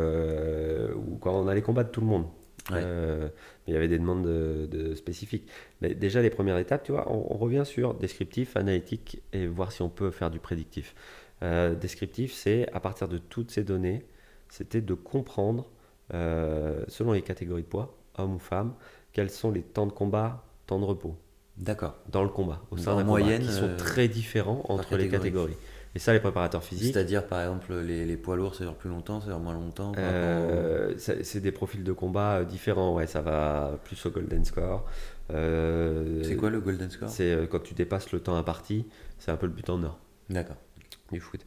Speaker 1: ou quand on allait combattre tout le monde.
Speaker 2: Ouais.
Speaker 1: Mais il y avait des demandes spécifiques. Mais déjà, les premières étapes, tu vois, on revient sur descriptif, analytique et voir si on peut faire du prédictif. Descriptif, c'est à partir de toutes ces données, c'était de comprendre, selon les catégories de poids, hommes ou femmes, quels sont les temps de combat, temps de repos
Speaker 2: D'accord.
Speaker 1: dans le combat, au sein
Speaker 2: En
Speaker 1: d'un
Speaker 2: moyenne,
Speaker 1: combat, qui sont très différents entre les catégories. Et ça, les préparateurs physiques,
Speaker 2: C'est-à-dire, par exemple, les poids lourds, ça dure plus longtemps, ça dure moins longtemps par rapport
Speaker 1: c'est des profils de combat différents. Ouais, ça va plus au golden score.
Speaker 2: C'est quoi le golden score?
Speaker 1: C'est quand tu dépasses le temps imparti, c'est un peu le but en or
Speaker 2: D'accord.
Speaker 1: du foot.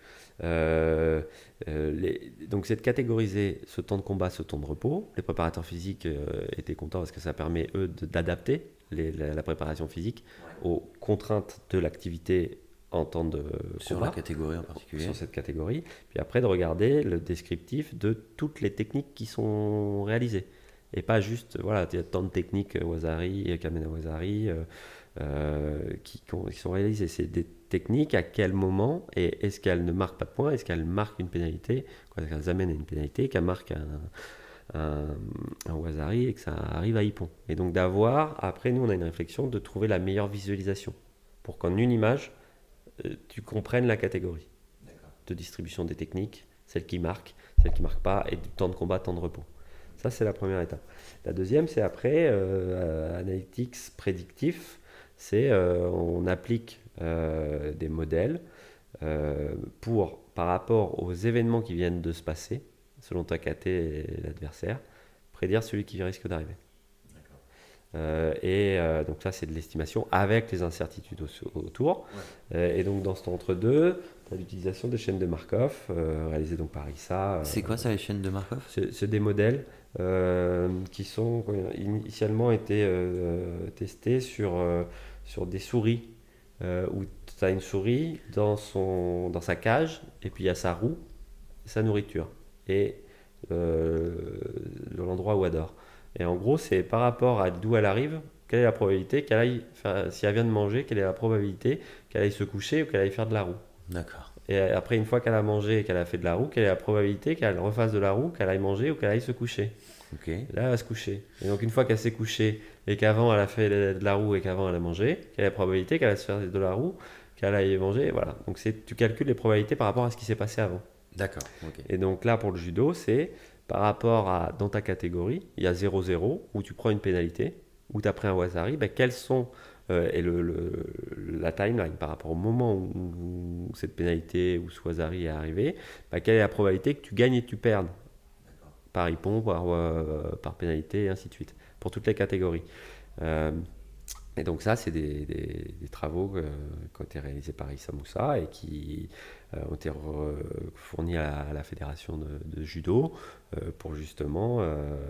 Speaker 1: Donc c'est de catégoriser ce temps de combat, ce temps de repos. Les préparateurs physiques étaient contents parce que ça permet eux d'adapter la préparation physique aux contraintes de l'activité en temps de
Speaker 2: Sur
Speaker 1: combat,
Speaker 2: la catégorie en particulier.
Speaker 1: sur cette catégorie. Puis après de regarder le descriptif de toutes les techniques qui sont réalisées. Et pas juste, voilà, il y a tant de techniques Wazari, Kamena Wazari qui sont réalisées. C'est des techniques, à quel moment, et est-ce qu'elles ne marquent pas de points, est-ce qu'elles marquent une pénalité, est-ce qu'elles amènent à une pénalité, qu'elles marquent un Wazari et que ça arrive à Ippon. Et donc d'avoir, après nous on a une réflexion de trouver la meilleure visualisation pour qu'en une image, tu comprennes la catégorie de distribution des techniques, celle qui marque pas, et du temps de combat, temps de repos. Ça, c'est la première étape. La deuxième, c'est après, analytics prédictif, c'est on applique des modèles par rapport aux événements qui viennent de se passer, selon ta KT et l'adversaire, prédire celui qui risque d'arriver. Donc ça, c'est de l'estimation avec les incertitudes autour. Ouais. Et donc dans cet entre-deux, tu as l'utilisation des chaînes de Markov, réalisées donc par ISA.
Speaker 2: C'est quoi ça, les chaînes de Markov?
Speaker 1: C'est des modèles qui sont initialement été testés sur des souris, où tu as une souris dans sa cage, et puis il y a sa roue, sa nourriture, et l'endroit où elle dort. Et en gros, c'est par rapport à d'où elle arrive, quelle est la probabilité qu'elle aille faire, si elle vient de manger, quelle est la probabilité qu'elle aille se coucher ou qu'elle aille faire de la roue.
Speaker 2: D'accord.
Speaker 1: Et après, une fois qu'elle a mangé et qu'elle a fait de la roue, quelle est la probabilité qu'elle refasse de la roue, qu'elle aille manger ou qu'elle aille se coucher.
Speaker 2: Okay.
Speaker 1: Là, elle va se coucher. Et donc, une fois qu'elle s'est couchée et qu'avant elle a fait de la roue et qu'avant elle a mangé, quelle est la probabilité qu'elle aille se faire de la roue, qu'elle aille manger. Voilà. Donc, tu calcules les probabilités par rapport à ce qui s'est passé avant.
Speaker 2: D'accord. Okay.
Speaker 1: Et donc là, pour le judo, c'est par rapport à, dans ta catégorie, il y a 0-0, où tu prends une pénalité, où tu as pris un Wazari, quels sont, et la timeline par rapport au moment où cette pénalité ou ce Wazari est arrivé, quelle est la probabilité que tu gagnes et que tu perdes par ippon, par pénalité, et ainsi de suite, pour toutes les catégories. Et donc ça, c'est des travaux qui ont été réalisés par Issa Moussa et qui ont été fournis à la fédération de judo pour justement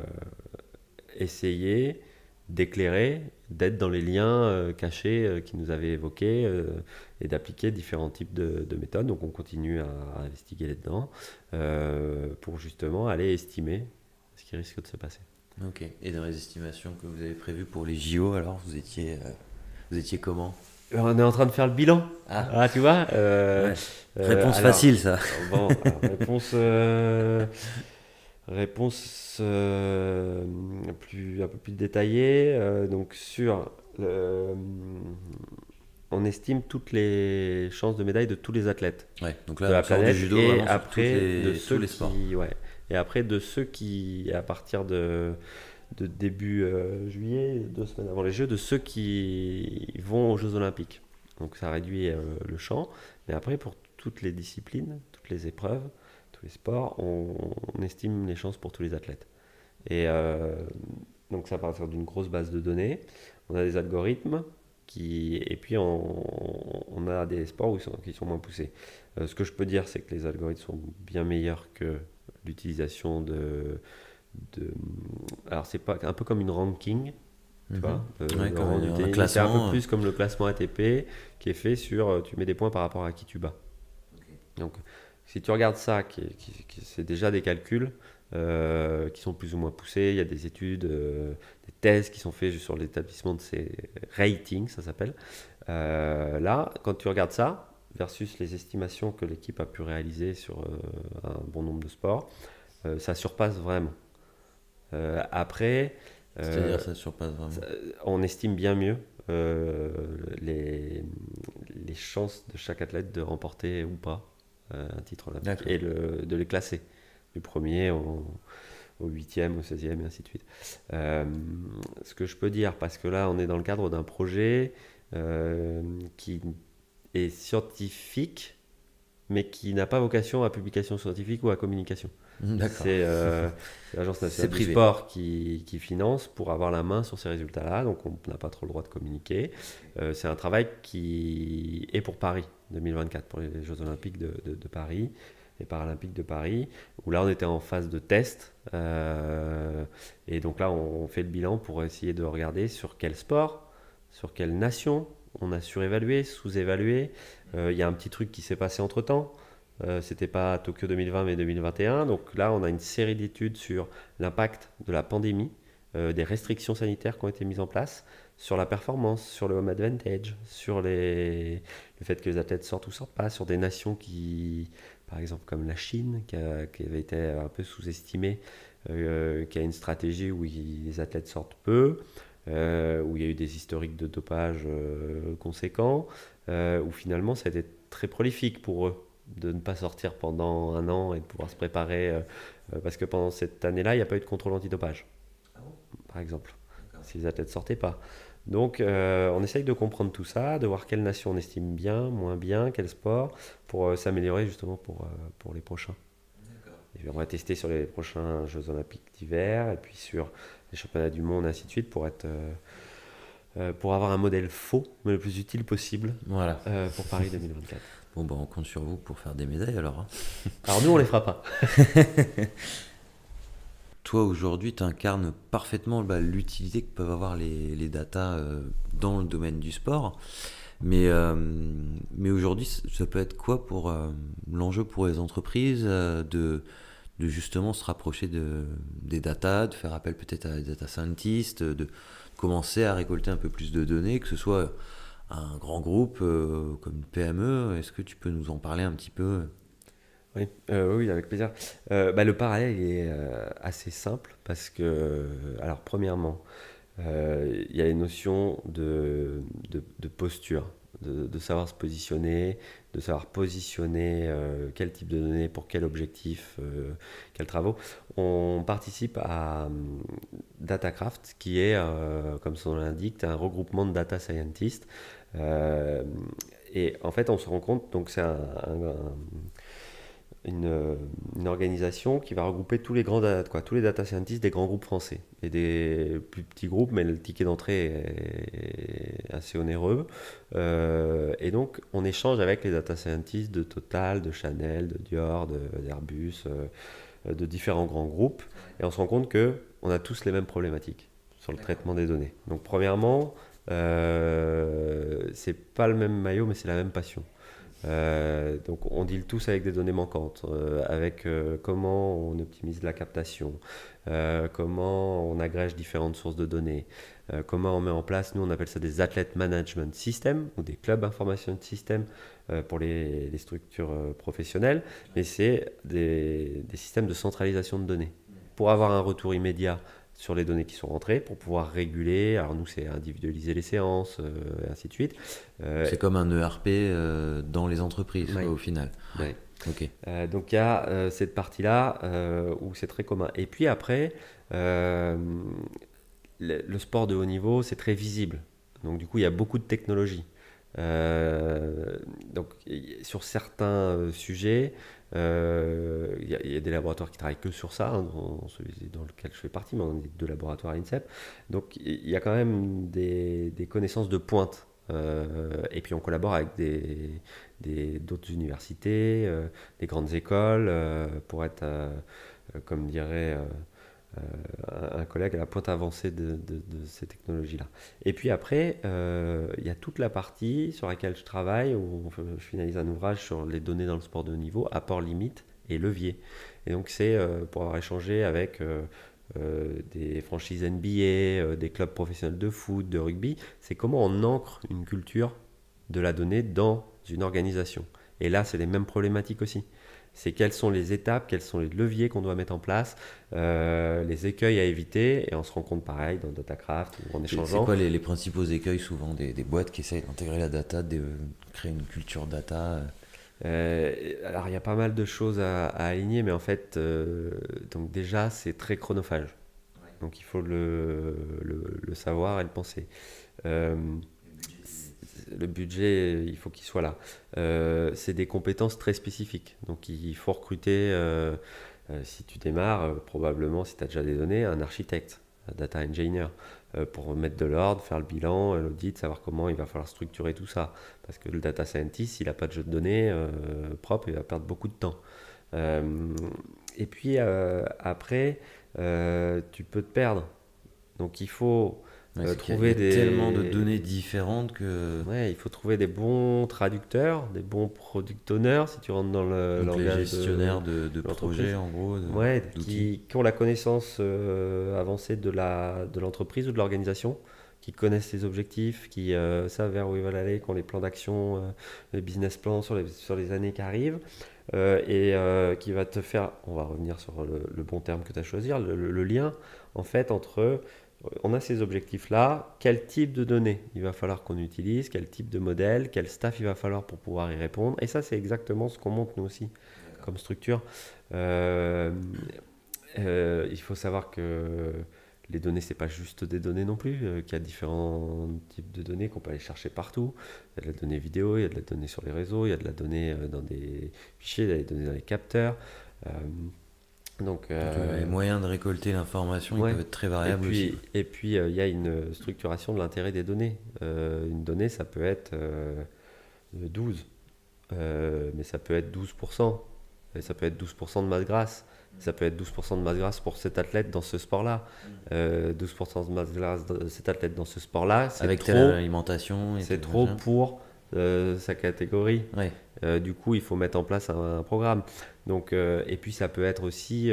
Speaker 1: essayer d'éclairer, d'être dans les liens cachés qu'ils nous avaient évoqués et d'appliquer différents types de méthodes. Donc on continue à investiguer là-dedans pour justement aller estimer ce qui risque de se passer.
Speaker 2: Ok. Et dans les estimations que vous avez prévues pour les JO, alors vous étiez comment?
Speaker 1: On est en train de faire le bilan. Ah tu vois
Speaker 2: ouais. Réponse facile, ça.
Speaker 1: Bon, réponse un peu plus détaillée. Donc on estime toutes les chances de médaille de tous les athlètes.
Speaker 2: Ouais, donc là,
Speaker 1: de la planète,
Speaker 2: du judo,
Speaker 1: et après
Speaker 2: tous les sports.
Speaker 1: Et après de ceux qui, à partir de début juillet, 2 semaines avant les Jeux, de ceux qui vont aux Jeux Olympiques. Donc ça réduit le champ. Mais après, pour toutes les disciplines, toutes les épreuves, tous les sports, on estime les chances pour tous les athlètes. Et donc ça part d'une grosse base de données. On a des algorithmes et puis on a des sports qui sont moins poussés. Ce que je peux dire, c'est que les algorithmes sont bien meilleurs que l'utilisation alors c'est pas un peu comme une ranking, tu vois,
Speaker 2: un classement,
Speaker 1: c'est un peu plus comme le classement ATP qui est fait sur tu mets des points par rapport à qui tu bats. Okay. Donc si tu regardes ça, c'est déjà des calculs qui sont plus ou moins poussés. Il y a des études, des thèses qui sont faites sur l'établissement de ces ratings, ça s'appelle. Là, quand tu regardes ça versus les estimations que l'équipe a pu réaliser sur un bon nombre de sports, ça surpasse vraiment. Après,
Speaker 2: c'est-à-dire ça surpasse vraiment.
Speaker 1: On estime bien mieux les chances de chaque athlète de remporter ou pas un titre olympique et de les classer du premier au 8e, au 16e et ainsi de suite. Ce que je peux dire, parce que là on est dans le cadre d'un projet qui est scientifique mais qui n'a pas vocation à publication scientifique ou à communication. C'est l'Agence nationale du sport qui finance pour avoir la main sur ces résultats-là, donc on n'a pas trop le droit de communiquer. C'est un travail qui est pour Paris 2024, pour les Jeux Olympiques de Paris et Paralympiques de Paris, où là on était en phase de test, et donc là on fait le bilan pour essayer de regarder sur quel sport, sur quelle nation on a surévalué, sous-évalué. Il y a un petit truc qui s'est passé entre-temps. C'était pas Tokyo 2020 mais 2021. Donc là, on a une série d'études sur l'impact de la pandémie, des restrictions sanitaires qui ont été mises en place, sur la performance, sur le home advantage, sur le fait que les athlètes sortent ou sortent pas, sur des nations par exemple comme la Chine, qui avait été un peu sous-estimée, qui a une stratégie où les athlètes sortent peu, où il y a eu des historiques de dopage conséquents, où finalement ça a été très prolifique pour eux. de ne pas sortir pendant un an et de pouvoir se préparer, parce que pendant cette année-là, il n'y a pas eu de contrôle antidopage, par exemple, si les athlètes ne sortaient pas. Donc on essaye de comprendre tout ça, de voir quelle nation on estime bien, moins bien, quel sport, pour s'améliorer justement pour les prochains. Et on va tester sur les prochains Jeux Olympiques d'hiver, et puis sur les championnats du monde, ainsi de suite, pour avoir un modèle faux, mais le plus utile possible
Speaker 2: Voilà.
Speaker 1: pour Paris 2024.
Speaker 2: Bon, bah, on compte sur vous pour faire des médailles alors.
Speaker 1: Alors nous, on les fera pas.
Speaker 2: Toi, aujourd'hui, tu incarnes parfaitement l'utilité que peuvent avoir les datas dans le domaine du sport. Mais aujourd'hui, ça peut être quoi pour l'enjeu pour les entreprises de justement se rapprocher des datas, de faire appel peut-être à des data scientists, de commencer à récolter un peu plus de données, que ce soit un grand groupe comme une PME. Est-ce que tu peux nous en parler un petit peu?
Speaker 1: Oui, oui, avec plaisir. Le parallèle il est assez simple parce que, alors premièrement, il y a les notions de posture, de savoir se positionner, de savoir positionner quel type de données pour quel objectif, quels travaux. On participe à DataCraft, qui est, comme son nom l'indique, un regroupement de data scientists. Euh, et en fait, on se rend compte, donc c'est une organisation qui va regrouper tous les tous les data scientists des grands groupes français et des plus petits groupes, mais le ticket d'entrée est assez onéreux. Et donc, on échange avec les data scientists de Total, de Chanel, de Dior, d'Airbus, de différents grands groupes, et on se rend compte que on a tous les mêmes problématiques sur le traitement des données. Donc, premièrement, c'est pas le même maillot, mais c'est la même passion. Donc on deal tous avec des données manquantes, avec comment on optimise la captation, comment on agrège différentes sources de données, comment on met en place, nous on appelle ça des athlete management systems ou des club information systems pour les structures professionnelles, mais c'est des systèmes de centralisation de données pour avoir un retour immédiat sur les données qui sont rentrées, pour pouvoir réguler. Alors nous, c'est individualiser les séances, et ainsi de suite.
Speaker 2: C'est comme un ERP dans les entreprises,
Speaker 1: Oui.
Speaker 2: au final.
Speaker 1: Ouais.
Speaker 2: Ok.
Speaker 1: Donc il y a cette partie-là où c'est très commun. Et puis après, le sport de haut niveau, c'est très visible. Donc du coup, il y a beaucoup de technologies. Donc sur certains sujets, il y a des laboratoires qui travaillent que sur ça, hein, dans celui dans lequel je fais partie, mais on est deux laboratoires à l'INSEP. Donc il y a quand même des connaissances de pointe. Et puis on collabore avec d'autres universités, des grandes écoles, pour être, comme dirait un collègue, à la pointe avancée de ces technologies-là. Et puis après, il y a toute la partie sur laquelle je travaille, où je finalise un ouvrage sur les données dans le sport de haut niveau, apport limite et levier. Et donc c'est pour avoir échangé avec des franchises NBA, des clubs professionnels de foot, de rugby, c'est comment on ancre une culture de la donnée dans une organisation. Et là, c'est les mêmes problématiques aussi. C'est quelles sont les étapes, quels sont les leviers qu'on doit mettre en place, les écueils à éviter, et on se rend compte pareil dans DataCraft ou en échangeant.
Speaker 2: C'est quoi les principaux écueils souvent des boîtes qui essayent d'intégrer la data, de créer une culture data?
Speaker 1: Alors il y a pas mal de choses à aligner, mais en fait, donc déjà c'est très chronophage. Donc il faut le savoir et le penser. Euh, le budget, il faut qu'il soit là. C'est des compétences très spécifiques. Donc il faut recruter, si tu démarres, probablement, si tu as déjà des données, un architecte, un data engineer, pour mettre de l'ordre, faire le bilan, l'audit, savoir comment il va falloir structurer tout ça. Parce que le data scientist, s'il n'a pas de jeu de données propre, il va perdre beaucoup de temps. Et puis après, tu peux te perdre. Donc il faut trouver
Speaker 2: il y a tellement de données différentes que...
Speaker 1: Ouais, il faut trouver des bons traducteurs, des bons product owners, si tu rentres dans le
Speaker 2: Donc les
Speaker 1: langage
Speaker 2: gestionnaires de
Speaker 1: l'entreprise.
Speaker 2: projets, en gros,
Speaker 1: Ouais,
Speaker 2: d'outils.
Speaker 1: qui ont la connaissance avancée de l'entreprise ou de l'organisation, qui connaissent les objectifs, qui savent vers où ils veulent aller, qui ont les plans d'action, les business plans sur les années qui arrivent, et qui va te faire, on va revenir sur le bon terme que tu as choisi, le lien en fait entre on a ces objectifs-là, quel type de données il va falloir qu'on utilise, quel type de modèle, quel staff il va falloir pour pouvoir y répondre. Et ça, c'est exactement ce qu'on monte nous aussi comme structure. Euh, il faut savoir que les données, c'est pas juste des données non plus, qu'il y a différents types de données qu'on peut aller chercher partout. Il y a de la donnée vidéo, il y a de la donnée sur les réseaux, il y a de la donnée dans des fichiers, il y a des données dans les capteurs. Euh, donc,
Speaker 2: les moyens de récolter l'information, ils peuvent être très variables aussi.
Speaker 1: Et puis, il y a une structuration de l'intérêt des données. Une donnée, ça peut être 12, mais ça peut être 12%, et ça peut être 12% de masse grasse. Ça peut être 12% de masse grasse pour cet athlète dans ce sport-là. 12% de masse grasse de cet athlète dans ce sport-là, c'est
Speaker 2: avec
Speaker 1: trop,
Speaker 2: telle alimentation.
Speaker 1: c'est trop pour sa catégorie.
Speaker 2: Ouais.
Speaker 1: Du coup, il faut mettre en place un programme. Donc, et puis, ça peut être aussi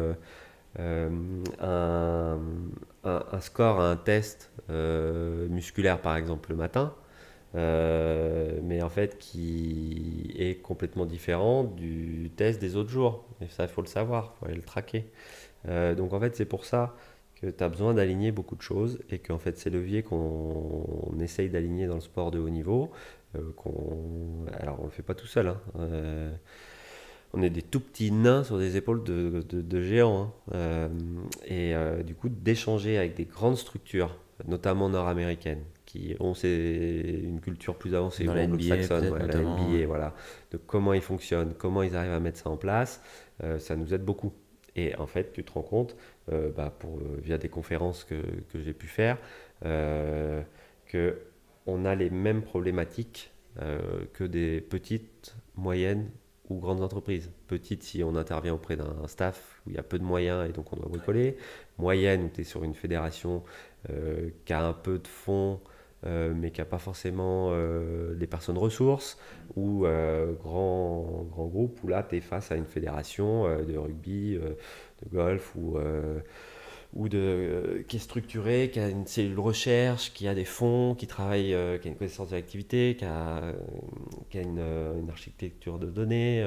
Speaker 1: un score à un test musculaire, par exemple, le matin. Mais en fait qui est complètement différent du test des autres jours. Et ça, il faut le savoir, il faut aller le traquer. Donc en fait, c'est pour ça que tu as besoin d'aligner beaucoup de choses et qu'en fait, ces leviers qu'on essaye d'aligner dans le sport de haut niveau, alors on ne le fait pas tout seul, hein. On est des tout petits nains sur des épaules de géants, hein. Du coup, d'échanger avec des grandes structures, notamment nord-américaines, qui ont une culture plus avancée,
Speaker 2: dans la NBA,
Speaker 1: anglo-saxonne,
Speaker 2: la
Speaker 1: NBA, voilà, de comment ils fonctionnent, comment ils arrivent à mettre ça en place, ça nous aide beaucoup. Et en fait, tu te rends compte, via des conférences que j'ai pu faire, qu'on a les mêmes problématiques que des petites, moyennes ou grandes entreprises. Petites, si on intervient auprès d'un staff où il y a peu de moyens et donc on doit bricoler. Moyenne, où tu es sur une fédération qui a un peu de fonds, mais qui n'a pas forcément des personnes ressources, ou grand groupe où là tu es face à une fédération de rugby, de golf qui est structurée, qui a une cellule recherche, qui a des fonds, qui travaille, qui a une connaissance de l'activité, qui a une architecture de données.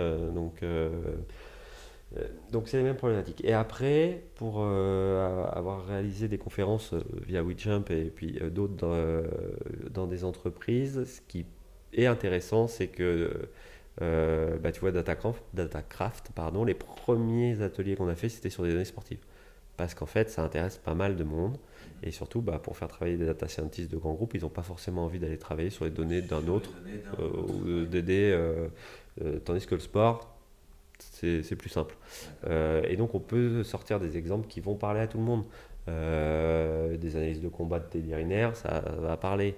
Speaker 1: Donc c'est les mêmes problématiques. Et après, pour avoir réalisé des conférences via WeJump et puis d'autres dans des entreprises, ce qui est intéressant, c'est que tu vois, Datacraft, pardon, les premiers ateliers qu'on a fait, c'était sur des données sportives. Parce qu'en fait, ça intéresse pas mal de monde. Et surtout, pour faire travailler des data scientists de grands groupes, ils n'ont pas forcément envie d'aller travailler sur les données d'un autre ou d'aider. Tandis que le sport, c'est plus simple. Et donc, on peut sortir des exemples qui vont parler à tout le monde. Des analyses de combat de Teddy Riner, ça va parler.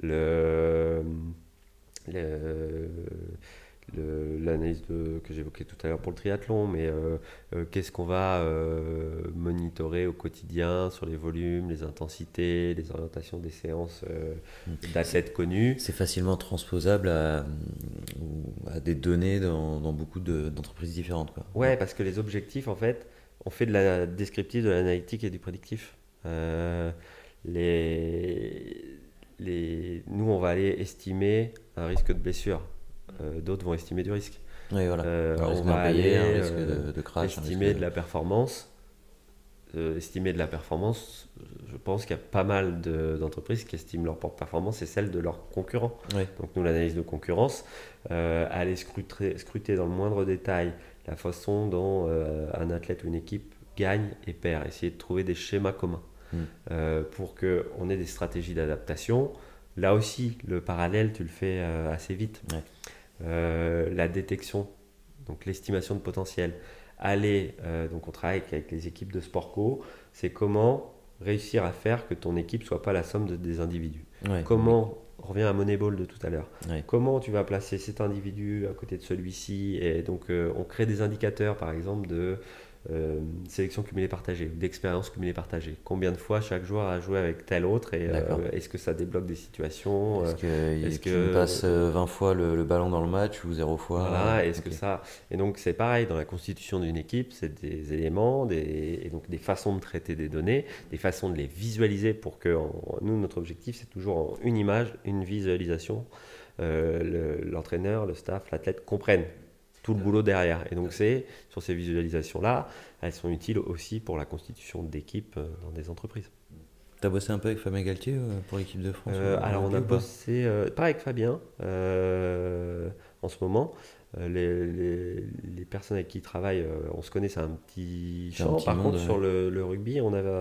Speaker 1: L'analyse que j'évoquais tout à l'heure pour le triathlon, mais qu'est-ce qu'on va monitorer au quotidien sur les volumes, les intensités, les orientations des séances d'athlètes connus.
Speaker 2: C'est facilement transposable à des données dans beaucoup d'entreprises différentes, quoi.
Speaker 1: Ouais, parce que les objectifs, en fait, on fait de la descriptive, de l'analytique et du prédictif. Nous, on va aller estimer un risque de blessure. D'autres vont estimer du risque.
Speaker 2: Oui, voilà.
Speaker 1: On va aller
Speaker 2: un risque de crash,
Speaker 1: estimer de la performance. Estimer de la performance, je pense qu'il y a pas mal d'entreprises qui estiment leur propre performance et celle de leurs concurrents.
Speaker 2: Oui.
Speaker 1: Donc nous, l'analyse de concurrence, aller scruter dans le moindre détail la façon dont un athlète ou une équipe gagne et perd, essayer de trouver des schémas communs pour qu'on ait des stratégies d'adaptation. Là aussi, le parallèle, tu le fais assez vite.
Speaker 2: Ouais.
Speaker 1: La détection, donc l'estimation de potentiel. Donc on travaille avec les équipes de Sportco, c'est comment réussir à faire que ton équipe soit pas la somme des individus.
Speaker 2: Ouais.
Speaker 1: Comment, on revient à Moneyball de tout à l'heure,
Speaker 2: Ouais.
Speaker 1: comment tu vas placer cet individu à côté de celui-ci, et donc on crée des indicateurs par exemple de sélection cumulée partagée, d'expérience cumulée partagée. Combien de fois chaque joueur a joué avec tel autre et est-ce que ça débloque des situations,
Speaker 2: est-ce que tu passes 20 fois le ballon dans le match ou 0 fois
Speaker 1: voilà, est-ce que ça... Et donc c'est pareil, dans la constitution d'une équipe, c'est des éléments, et donc des façons de traiter des données, des façons de les visualiser pour que nous, notre objectif, c'est toujours en une image, une visualisation, l'entraîneur, le staff, l'athlète comprennent tout le boulot derrière. Et donc c'est sur ces visualisations-là, elles sont utiles aussi pour la constitution d'équipes dans des entreprises.
Speaker 2: T'as bossé un peu avec Fabien Galtier pour l'équipe de France
Speaker 1: Alors on a bossé, pas avec Fabien en ce moment. Les personnes avec qui il travaille, on se connaît, c'est un petit
Speaker 2: C'est un
Speaker 1: champ.
Speaker 2: petit
Speaker 1: Par
Speaker 2: monde,
Speaker 1: contre, sur le rugby,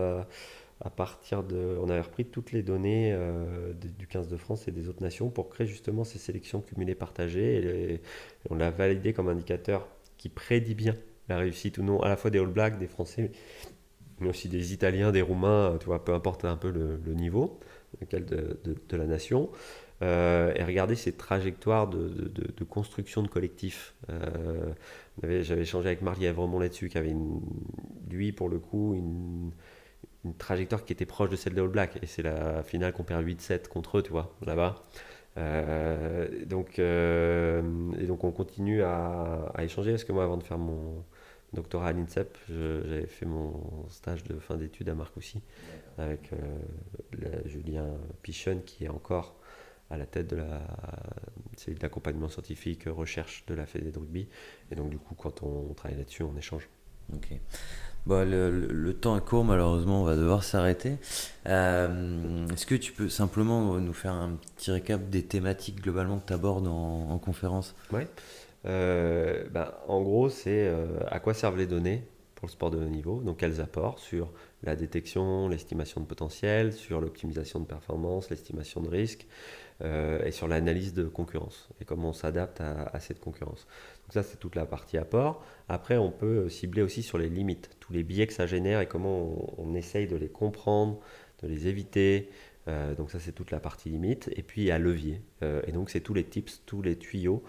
Speaker 1: on avait repris toutes les données du 15 de France et des autres nations pour créer justement ces sélections cumulées partagées. Et on l'a validé comme indicateur qui prédit bien la réussite ou non, à la fois des All Blacks, des Français, mais aussi des Italiens, des Roumains, tu vois, peu importe un peu le niveau de la nation. Et regarder ces trajectoires de construction de collectifs. J'avais échangé avec Marc Lièvremont là-dessus, qui avait, lui, pour le coup, une trajectoire qui était proche de celle des All Blacks. Et c'est la finale qu'on perd 8-7 contre eux, tu vois, là-bas. Et donc on continue à échanger, parce que moi, avant de faire mon doctorat à l'INSEP, j'avais fait mon stage de fin d'études à Marcoussis avec Julien Pichon, qui est encore à la tête de l'accompagnement scientifique, recherche de la Fédé de rugby. Et donc du coup, quand on travaille là-dessus, on échange.
Speaker 2: Ok. Bon, le temps est court, malheureusement, on va devoir s'arrêter. Est-ce que tu peux simplement nous faire un petit récap des thématiques globalement que tu abordes en conférence?
Speaker 1: Ouais. En gros, c'est à quoi servent les données pour le sport de haut niveau, donc quels apports sur la détection, l'estimation de potentiel, sur l'optimisation de performance, l'estimation de risque, et sur l'analyse de concurrence et comment on s'adapte à cette concurrence. Donc ça, c'est toute la partie apport. Après, on peut cibler aussi sur les limites, tous les biais que ça génère et comment on essaye de les comprendre, de les éviter. Donc ça, c'est toute la partie limite. Et puis il y a levier. Et donc c'est tous les tips, tous les tuyaux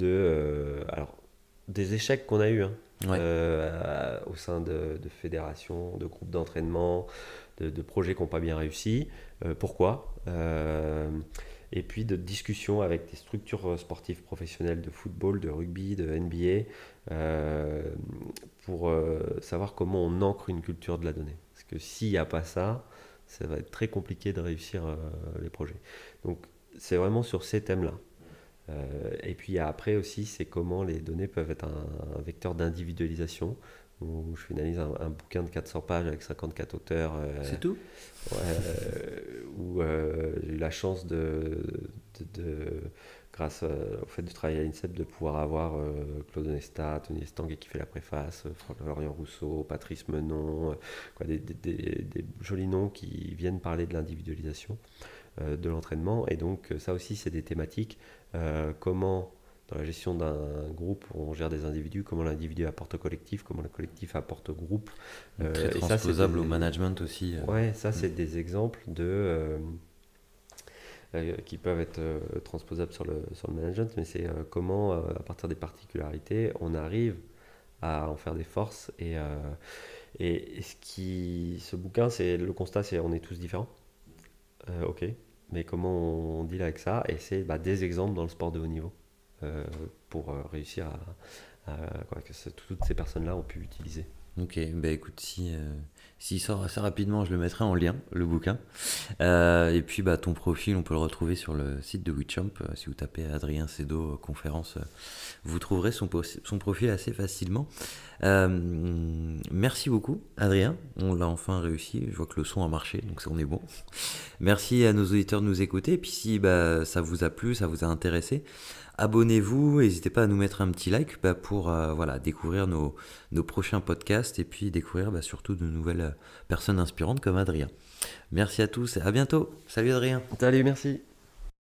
Speaker 1: des échecs qu'on a eus, au sein de fédérations, de groupes d'entraînement, de projets qui n'ont pas bien réussi. Pourquoi et puis de discussions avec des structures sportives professionnelles de football, de rugby, de NBA, pour savoir comment on ancre une culture de la donnée. Parce que s'il n'y a pas ça, ça va être très compliqué de réussir les projets. Donc c'est vraiment sur ces thèmes-là. Et puis après aussi, c'est comment les données peuvent être un vecteur d'individualisation, où je finalise un bouquin de 400 pages avec 54 auteurs.
Speaker 2: C'est tout?
Speaker 1: Où j'ai eu la chance grâce au fait de travailler à l'INSEP, de pouvoir avoir Claude Onesta, Tony Estanguet qui fait la préface, Florian Rousseau, Patrice Menon, des jolis noms qui viennent parler de l'individualisation de l'entraînement. Et donc ça aussi, c'est des thématiques. Comment dans la gestion d'un groupe, on gère des individus, comment l'individu apporte au collectif, comment le collectif apporte au groupe.
Speaker 2: Très transposable au management aussi.
Speaker 1: Ouais, ça c'est des exemples qui peuvent être transposables sur le management, mais c'est comment, à partir des particularités, on arrive à en faire des forces. Ce bouquin, le constat, c'est on est tous différents. Ok, mais comment on deal avec ça? Et c'est des exemples dans le sport de haut niveau. Pour réussir que toutes ces personnes-là ont pu utiliser.
Speaker 2: Ok, écoute, s'il sort assez rapidement, je le mettrai en lien, le bouquin. Et puis ton profil, on peut le retrouver sur le site de WeChamp. Si vous tapez Adrien Cédot conférence, vous trouverez son profil assez facilement. Merci beaucoup, Adrien. On l'a enfin réussi. Je vois que le son a marché, donc on est bon. Merci à nos auditeurs de nous écouter. Et puis si ça vous a plu, ça vous a intéressé, abonnez-vous, n'hésitez pas à nous mettre un petit like pour découvrir nos prochains podcasts et puis découvrir surtout de nouvelles personnes inspirantes comme Adrien. Merci à tous et à bientôt. Salut Adrien.
Speaker 1: Salut, merci.